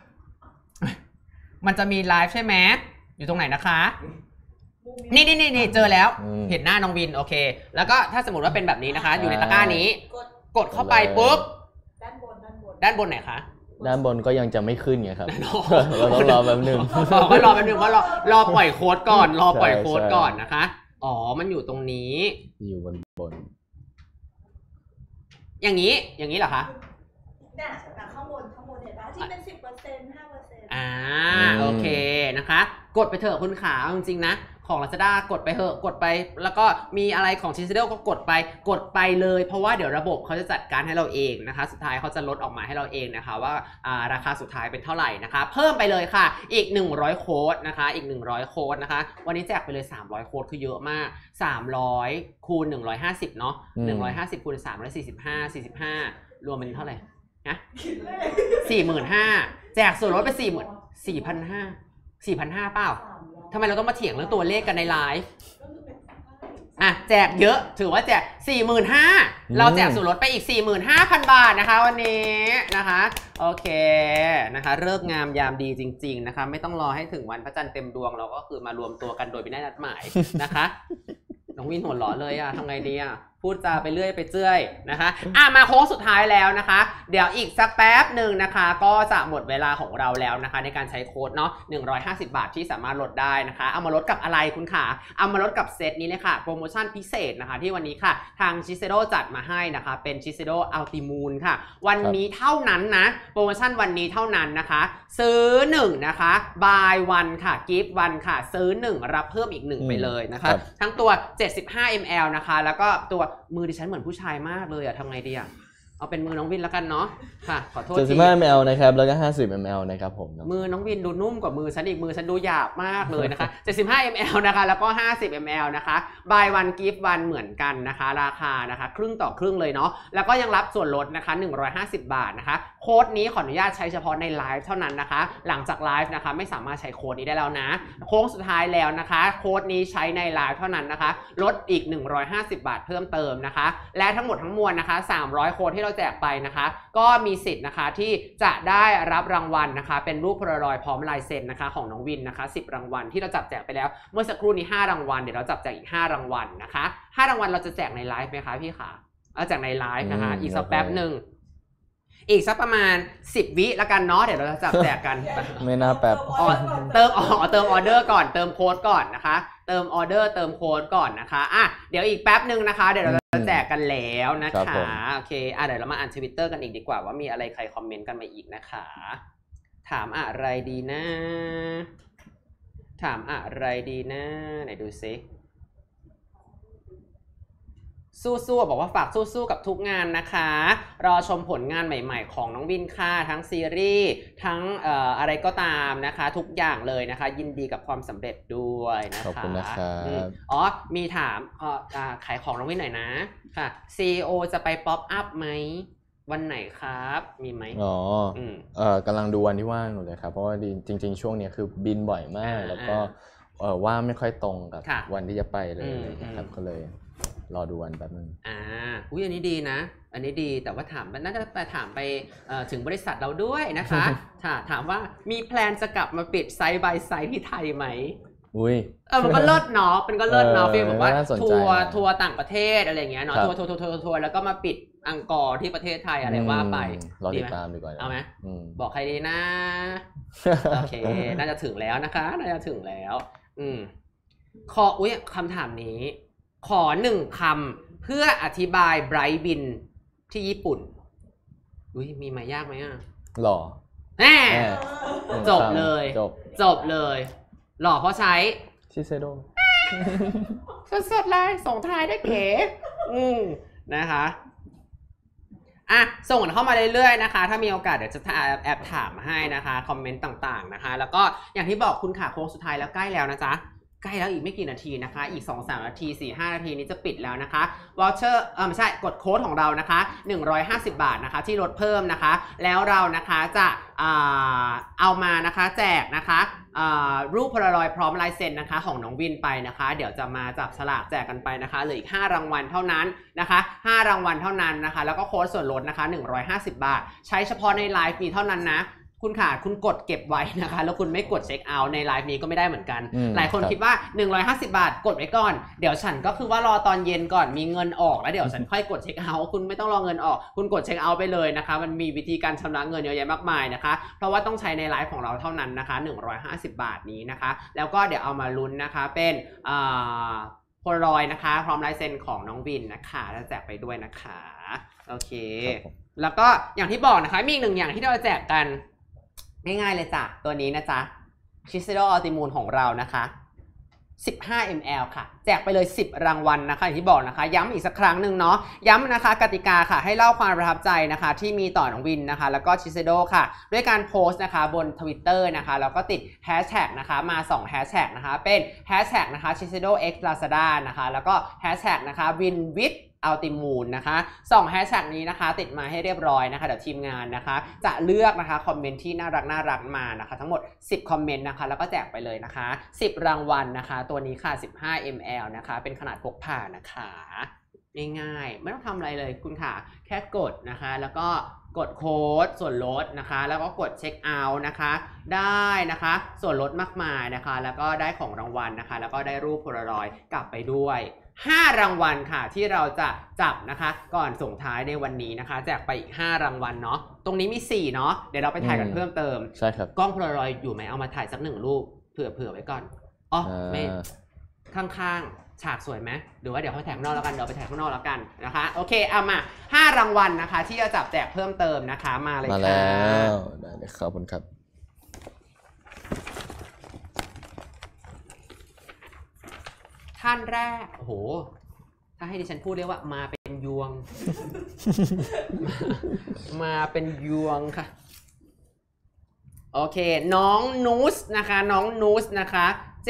มันจะมีไลฟ์ใช่ไหมอยู่ตรงไหนนะคะนี่เจอแล้วเห็นหน้าน้องวินโอเคแล้วก็ถ้าสมมติว่าเป็นแบบนี้นะคะ อยู่ในตะกร้านี้กดเข้าไปปุ๊บด้านบนด้านบนไหนคะด้านบนก็ยังจะไม่ขึ้นไงครับ เราต้องรอแป๊บนึงก็รอแป๊บนึงว่ารอปล่อยโค้ดก่อนรอปล่อยโค้ดก่อนนะคะมันอยู่ตรงนี้อยู่บนอย่างนี้เหรอคะเนี่ยข้างบนเห็นปะที่เป็น 10% 5% โอเคนะคะกดไปเถอะคุณขาเอาจริงๆนะของ Lazada กดไปเถอะกดไปแล้วก็มีอะไรของ Shiseido ก็กดไปเลยเพราะว่าเดี๋ยวระบบเขาจะจัดการให้เราเองนะคะสุดท้ายเขาจะลดออกมาให้เราเองนะคะว่าราคาสุดท้ายเป็นเท่าไหร่นะคะเพิ่มไปเลยค่ะอีก100โค้ดนะคะอีก100โค้ดนะคะวันนี้แจกไปเลย300โค้ดคือเยอะมาก300คูณ150เนาะ150คูณ345รวมเป็นเท่าไหร่นะ45,000แจกส่วนลดไป4,500เปล่าทำไมเราต้องมาเถียงเรื่องตัวเลขกันในไลฟ์แจกเยอะถือว่าแจก 45,000 เราแจกส่วนลดไปอีก 45,000 บาทนะคะวันนี้นะคะโอเคนะคะเลิกงามยามดีจริงๆนะคะไม่ต้องรอให้ถึงวันพระจันทร์เต็มดวงเราก็คือมารวมตัวกันโดยไม่ได้นัดหมายนะคะน้องวินหัวเราะเลยทำไงดีพูดจาไปเรื่อยไปเจื่อยนะคะมาโค้งสุดท้ายแล้วนะคะเดี๋ยวอีกสักแป๊บหนึ่งนะคะก็จะหมดเวลาของเราแล้วนะคะในการใช้โค้ดเนาะ150 บาทที่สามารถลดได้นะคะเอามาลดกับอะไรคุณขาเอามาลดกับเซตนี้เลยค่ะโปรโมชั่นพิเศษนะคะที่วันนี้ค่ะทาง Shiseido จัดมาให้นะคะเป็น Shiseido Ultimoon ค่ะวันนี้เท่านั้นนะโปรโมชั่นวันนี้เท่านั้นนะคะซื้อ1นะคะ buy 1ค่ะ give 1ค่ะซื้อ1รับเพิ่มอีก1ไปเลยนะคะทั้งตัว75 ml นะคะแล้วก็ตัวมือดิฉันเหมือนผู้ชายมากเลยทำไงดีเอาเป็นมือน้องวินแล้วกันเนาะค่ะขอโทษที 75 ml นะครับแล้วก็50 ml นะครับผมมือน้องวินดูนุ่มกว่ามือฉันอีกมือฉันดูหยาบมากเลยนะคะ75 ml นะคะแล้วก็50 ml นะคะ buy one give one เหมือนกันนะคะราคานะคะครึ่งต่อครึ่งเลยเนาะแล้วก็ยังรับส่วนลดนะคะ150 บาทนะคะโค้ดนี้ขออนุญาตใช้เฉพาะในไลฟ์เท่านั้นนะคะหลังจากไลฟ์นะคะไม่สามารถใช้โค้ดนี้ได้แล้วนะโค้งสุดท้ายแล้วนะคะโค้ดนี้ใช้ในไลฟ์เท่านั้นนะคะลดอีก150 บาทเพิ่มเติมนะคะและทั้งหมดทั้งมวลนะคะ300โค้ดที่เราแจกไปนะคะก็มีสิทธิ์นะคะที่จะได้รับรางวัลนะคะเป็นรูปโพลารอยด์พร้อมลายเซ็นนะคะของน้องวินนะคะ10รางวัลที่เราจับแจกไปแล้วเมื่อสักครู่นี้5รางวัลเดี๋ยวเราจับแจกอีก5รางวัลนะคะ5รางวัลเราจะแจกในไลฟ์ไหมคะพี่ขาเอาแจกในไลฟ์นะคะอีกสักแป๊บหนึ่งอีกสักประมาณ10วิละกันเนาะเดี๋ยวเราจะจับแจกกันไม่น่าแป๊บเติมออเดอร์ก่อนเติมโค้ดก่อนนะคะเติมออเดอร์เติมโค้ดก่อนนะคะเดี๋ยวอีกแป๊บหนึ่งนะคะเดี๋ยวเราจะแจกกันแล้วนะคะโอเคเดี๋ยวเรามาอ่าน Twitter กันอีกดีกว่าว่ามีอะไรใครคอมเมนต์กันมาอีกนะคะถามอะไรดีนะไหนดูซิสู้ๆบอกว่าฝากสู้ๆกับทุกงานนะคะรอชมผลงานใหม่ๆของน้องวินค่ะทั้งซีรีส์ทั้งอะไรก็ตามนะคะทุกอย่างเลยนะคะยินดีกับความสำเร็จด้วยนะคะขอบคุณนะครับมีถามขายของน้องวินหน่อยนะค่ะ CEO จะไปป๊อปอัพไหมวันไหนครับมีไหมกำลังดูวันที่ว่างอยู่เลยครับเพราะว่าจริงๆช่วงนี้คือบินบ่อยมากแล้วก็ว่างไม่ค่อยตรงกับวันที่จะไปเลยนะครับก็เลยรอดูวันแป๊บนึงอันนี้ดีนะอันนี้ดีแต่ว่าน่าจะไปถามไปถึงบริษัทเราด้วยนะคะ ถามว่ามีแพลนจะกลับมาปิดไซต์บายไซต์ที่ไทยไหมมันก็เลิศเนาะฟีลแบบว่าทัวร์ต่างประเทศอะไรอย่างเงี้ยเนาะทัวร์แล้วก็มาปิดอังกอร์ที่ประเทศไทยอะไรว่าไปรอติดตามดีกว่าเอาไหมบอกใครดีนะโอเคน่าจะถึงแล้วนะคะน่าจะถึงแล้วขอคำถามนี้ขอ1 คำเพื่ออธิบายไบรท์บินที่ญี่ปุ่นมีมายากไหมหล่อจบเลยจบเลยหล่อเพราะใช้ชิเซโดสดๆเลยส่งท้ายได้เก๋นะคะส่งกันเข้ามาเรื่อยๆนะคะถ้ามีโอกาสเดี๋ยวจะแอบถามให้นะคะคอมเมนต์ต่างๆนะคะแล้วก็อย่างที่บอกคุณค่ะโค้งสุดท้ายแล้วใกล้แล้วนะจ๊ะใกล้แล้วอีกไม่กี่นาทีนะคะอีก 2-3 นาที 4-5 นาทีนี้จะปิดแล้วนะคะวอเชอร์ไม่ใช่กดโค้ดของเรานะคะ150 บาทนะคะที่ลดเพิ่มนะคะแล้วเรานะคะจะเอามานะคะแจกนะคะรูปโพลารอยด์พร้อมลายเซ็นนะคะของน้องวินไปนะคะเดี๋ยวจะมาจับฉลากแจกกันไปนะคะเหลืออีก5 รางวัลเท่านั้นนะคะ5 รางวัลเท่านั้นนะคะแล้วก็โค้ดส่วนลดนะคะ150 บาทใช้เฉพาะในไลฟ์มีเท่านั้นนะคุณค่ะคุณกดเก็บไว้นะคะแล้วคุณไม่กดเช็คเอาท์ในไลฟ์นี้ก็ไม่ได้เหมือนกันหลายคนคิดว่า150 บาทกดไว้ก่อนเดี๋ยวฉันก็คือว่ารอตอนเย็นก่อนมีเงินออกแล้วเดี๋ยวฉันค่อยกดเช็คเอาท์คุณไม่ต้องรอเงินออกคุณกดเช็คเอาท์ไปเลยนะคะมันมีวิธีการชำระเงินเยอะแยะมากมายนะคะเพราะว่าต้องใช้ในไลฟ์ของเราเท่านั้นนะคะ150 บาทนี้นะคะแล้วก็เดี๋ยวเอามาลุ้นนะคะเป็นโพลารอยด์นะคะพร้อมลายเซ็นของน้องวินนะคะแล้วแจกไปด้วยนะคะโอเคแล้วก็อย่างที่บอกนะคะมีอีก1 อย่างที่เราแจกกันง่ายๆเลยจ้ะตัวนี้นะจ๊ะ Shiseido Ultimune ของเรานะคะ15 ml ค่ะแจกไปเลย10 รางวัลนะคะอย่างที่บอกนะคะย้ำอีกสักครั้งหนึ่งเนาะย้ำนะคะกติกาค่ะให้เล่าความประทับใจนะคะที่มีต่อน้องวินนะคะแล้วก็ Shiseido ค่ะด้วยการโพสต์นะคะบน Twitter นะคะแล้วก็ติดแฮชแท็กนะคะมา2แฮชแท็กนะคะเป็นแฮชแท็กนะคะ Shiseido x Lazada นะคะแล้วก็แฮชแท็กนะคะ Win with Ultimune นะคะ2แฮชแท็กนี้นะคะติดมาให้เรียบร้อยนะคะเดี๋ยวทีมงานนะคะจะเลือกนะคะคอมเมนต์ที่น่ารักมานะคะทั้งหมด10 คอมเมนต์นะคะแล้วก็แจกไปเลยนะคะ10 รางวัลนะคะตัวนี้ค่ะ15 ml นะคะเป็นขนาดพกพานะคะง่ายๆไม่ต้องทำอะไรเลยคุณค่ะแค่กดนะคะแล้วก็กดโค้ดส่วนลดนะคะแล้วก็กดเช็คเอาท์นะคะได้นะคะส่วนลดมากมายนะคะแล้วก็ได้ของรางวัลนะคะแล้วก็ได้รูปโพลารอยด์กลับไปด้วย5 รางวัลค่ะที่เราจะจับนะคะก่อนส่งท้ายในวันนี้นะคะแจกไปอีก5 รางวัลเนาะตรงนี้มี4เนาะเดี๋ยวเราไปถ่ายกันเพิ่มเติมใช่ครับกล้องโพลารอยด์อยู่ไหมเอามาถ่ายสัก1 รูปเผื่อไว้ก่อนไม่ข้างๆฉากสวยไหมหรือว่าเดี๋ยวเขาถ่ายข้างนอกแล้วกันเดี๋ยวไปถ่ายข้างนอกแล้วกันนะคะโอเคเอามา5 รางวัลนะคะที่จะจับแจกเพิ่มเติมนะคะมาเลยค่ะมาแล้วได้เลยขอบคุณครับท่านแรกโอ้โหถ้าให้ดิฉันพูดเรียกว่ามาเป็นยวง มาเป็นยวงค่ะโอเคน้องนูสนะคะน้องนูสนะคะ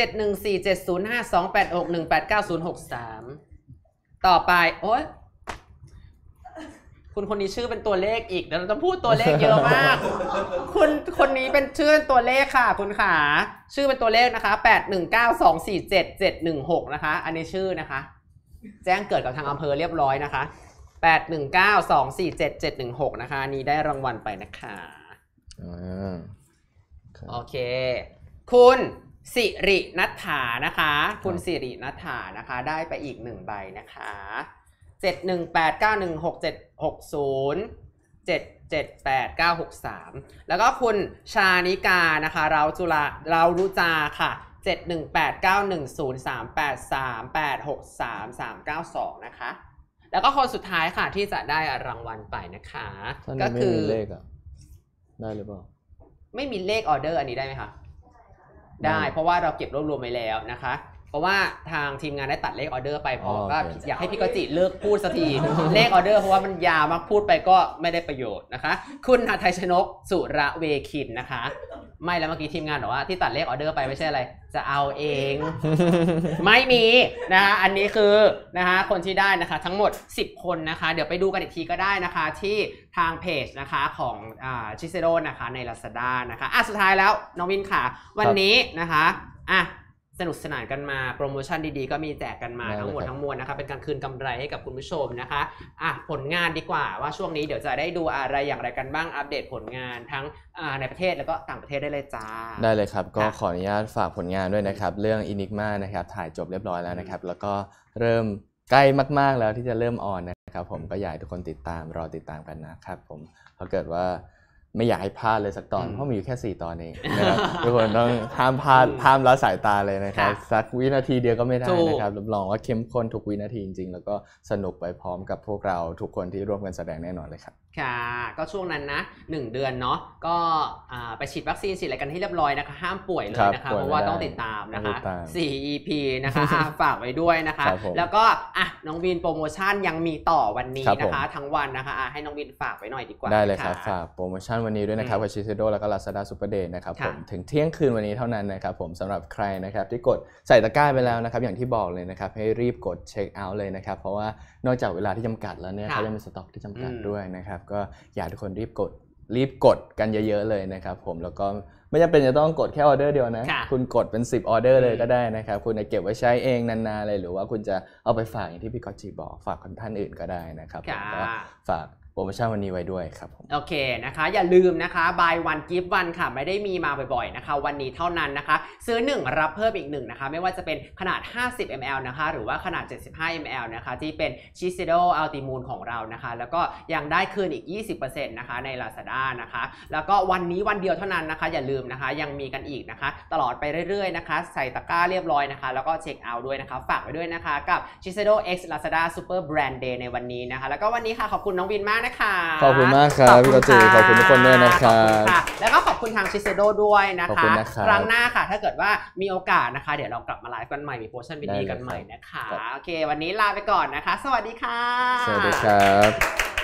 714705286189063ต่อไปโอ๊ยคุณคนนี้ชื่อเป็นตัวเลขอีกเดี๋ยวเราต้องพูดตัวเลขเยอะมากคุณคนนี้เป็นชื่อตัวเลขค่ะคุณขาชื่อเป็นตัวเลขนะคะ819247716นะคะอันนี้ชื่อนะคะแจ้งเกิดกับทางอำเภอเรียบร้อยนะคะ819247716นะคะอันนี้ได้รางวัลไปนะคะโอเคคุณสิรินัฐฐานะคะคุณสิรินัฐฐานะคะได้ไปอีก1 ใบนะคะ718916760 7789163แล้วก็คุณชานิกานะคะเรารุจาค่ะ718910383863392นะคะแล้วก็คนสุดท้ายค่ะที่จะได้รางวัลไปนะคะก็คือเลขได้หรือเปล่าไม่มีเลขออเดอร์อันนี้ได้ไหมคะได้เพราะว่าเราเก็บรวบรวมไว้แล้วนะคะเพราะว่าทางทีมงานได้ตัดเลขออเดอร์ไปเพราะก็อยากให้พี่กจิเลิกพูดสักทีเลขออเดอร์เพราะว่ามันยาวมากพูดไปก็ไม่ได้ประโยชน์นะคะคุณหทัยชนกสุระเวคินนะคะไม่แล้วเมื่อกี้ทีมงานบอกว่าที่ตัดเลขออเดอร์ไปไม่ใช่อะไรจะเอาเอง ไม่มีนะคะอันนี้คือนะคะคนที่ได้นะคะทั้งหมด10 คนนะคะเดี๋ยวไปดูกันอีกทีก็ได้นะคะที่ทางเพจนะคะของShiseidoนะคะใน Lazada นะคะสุดท้ายแล้วน้องวินค่ะวันนี้นะคะสนุกสนานกันมาโปรโมชั่นดีๆก็มีแจกกันมาทั้งหมดทั้งมวลนะคะเป็นการคืนกำไรให้กับคุณผู้ชมนะคะผลงานดีกว่าว่าช่วงนี้เดี๋ยวจะได้ดูอะไรอย่างไรกันบ้างอัปเดตผลงานทั้งในประเทศแล้วก็ต่างประเทศได้เลยจ้าได้เลยครับก็ขออนุญาตฝากผลงานด้วยนะครับเรื่อง Enigma นะครับถ่ายจบเรียบร้อยแล้วนะครับแล้วก็เริ่มใกล้มากๆแล้วที่จะเริ่มออนครับผมก็อยากให้ทุกคนติดตามรอติดตามกันนะครับผมเพราะเกิดว่าไม่อยากให้พลาดเลยสักตอนเพราะมีอยู่แค่4 ตอนเองนะครับทุกคนต้องห้ามพลาดห้ามละสายตาเลยนะครับสักวินาทีเดียวก็ไม่ได้นะครับรับรองว่าเข้มข้นทุกวินาทีจริงๆแล้วก็สนุกไปพร้อมกับพวกเราทุกคนที่ร่วมกันแสดงแน่นอนเลยครับค่ะก็ช่วงนั้นนะ1 เดือนเนาะก็ไปฉีดวัคซีนฉีดอะไรกันให้เรียบร้อยนะคะห้ามป่วยเลยนะคะเพราะว่าต้องติดตามนะคะ4 EP นะคะฝากไว้ด้วยนะคะแล้วก็น้องวินโปรโมชั่นยังมีต่อวันนี้นะคะทั้งวันนะคะให้น้องวินฝากไว้หน่อยดีกว่าได้เลยครับฝากโปรโมชั่นวันนี้ด้วยนะครับกับ Shiseido แล้วก็ Lazada Super Day นะครับผมถึงเที่ยงคืนวันนี้เท่านั้นนะครับผมสำหรับใครนะครับที่กดใส่ตะกร้าไปแล้วนะครับอย่างที่บอกเลยนะครับให้รีบกดเช็คเอาท์เลยนะครับเพราะว่านอกจากเวลาที่จำกัดแล้วเนี่ยเขายังมีสต็อกที่จำกัดด้วยนะครับก็อยากทุกคนรีบกดกันเยอะๆเลยนะครับผมแล้วก็ไม่จำเป็นจะต้องกดแค่ออเดอร์เดียวนะคุณกดเป็น10 ออเดอร์เลยก็ได้นะครับคุณจะเก็บไว้ใช้เองนานๆเลยหรือว่าคุณจะเอาไปฝากอย่างที่พี่ก๊อตจีบอกฝากคนท่านอื่นก็ได้นะครับก็ฝากโปรโมชั่นวันนี้ไว้ด้วยครับผมโอเคนะคะอย่าลืมนะคะ buy one give one ค่ะไม่ได้มีมาบ่อยๆนะคะวันนี้เท่านั้นนะคะซื้อ1รับเพิ่มอีก1นะคะไม่ว่าจะเป็นขนาด50 ml นะคะหรือว่าขนาด75 ml นะคะที่เป็น Shiseido Ultimune ของเรานะคะแล้วก็ยังได้คืนอีก 20% นะคะใน Lazada นะคะแล้วก็วันนี้วันเดียวเท่านั้นนะคะอย่าลืมนะคะยังมีกันอีกนะคะตลอดไปเรื่อยๆนะคะใส่ตะกร้าเรียบร้อยนะคะแล้วก็เช็คเอาท์ด้วยนะคะฝากไว้ด้วยนะคะกับ Shiseido X Lazada Super Brand Day ในวันนี้นะคะแล้วก็วันนี้ค่ะขอบคุณน้องวินมากขอบคุณมากครับพี่กอจีขอบคุณทุกคนด้วยนะครับแล้วก็ขอบคุณทาง Shiseido ด้วยนะคะครั้งหน้าค่ะถ้าเกิดว่ามีโอกาสนะคะเดี๋ยวเรากลับมาไลฟ์กันใหม่มีโปรโมชั่นดีๆกันใหม่นะคะโอเควันนี้ลาไปก่อนนะคะสวัสดีค่ะสวัสดีครับ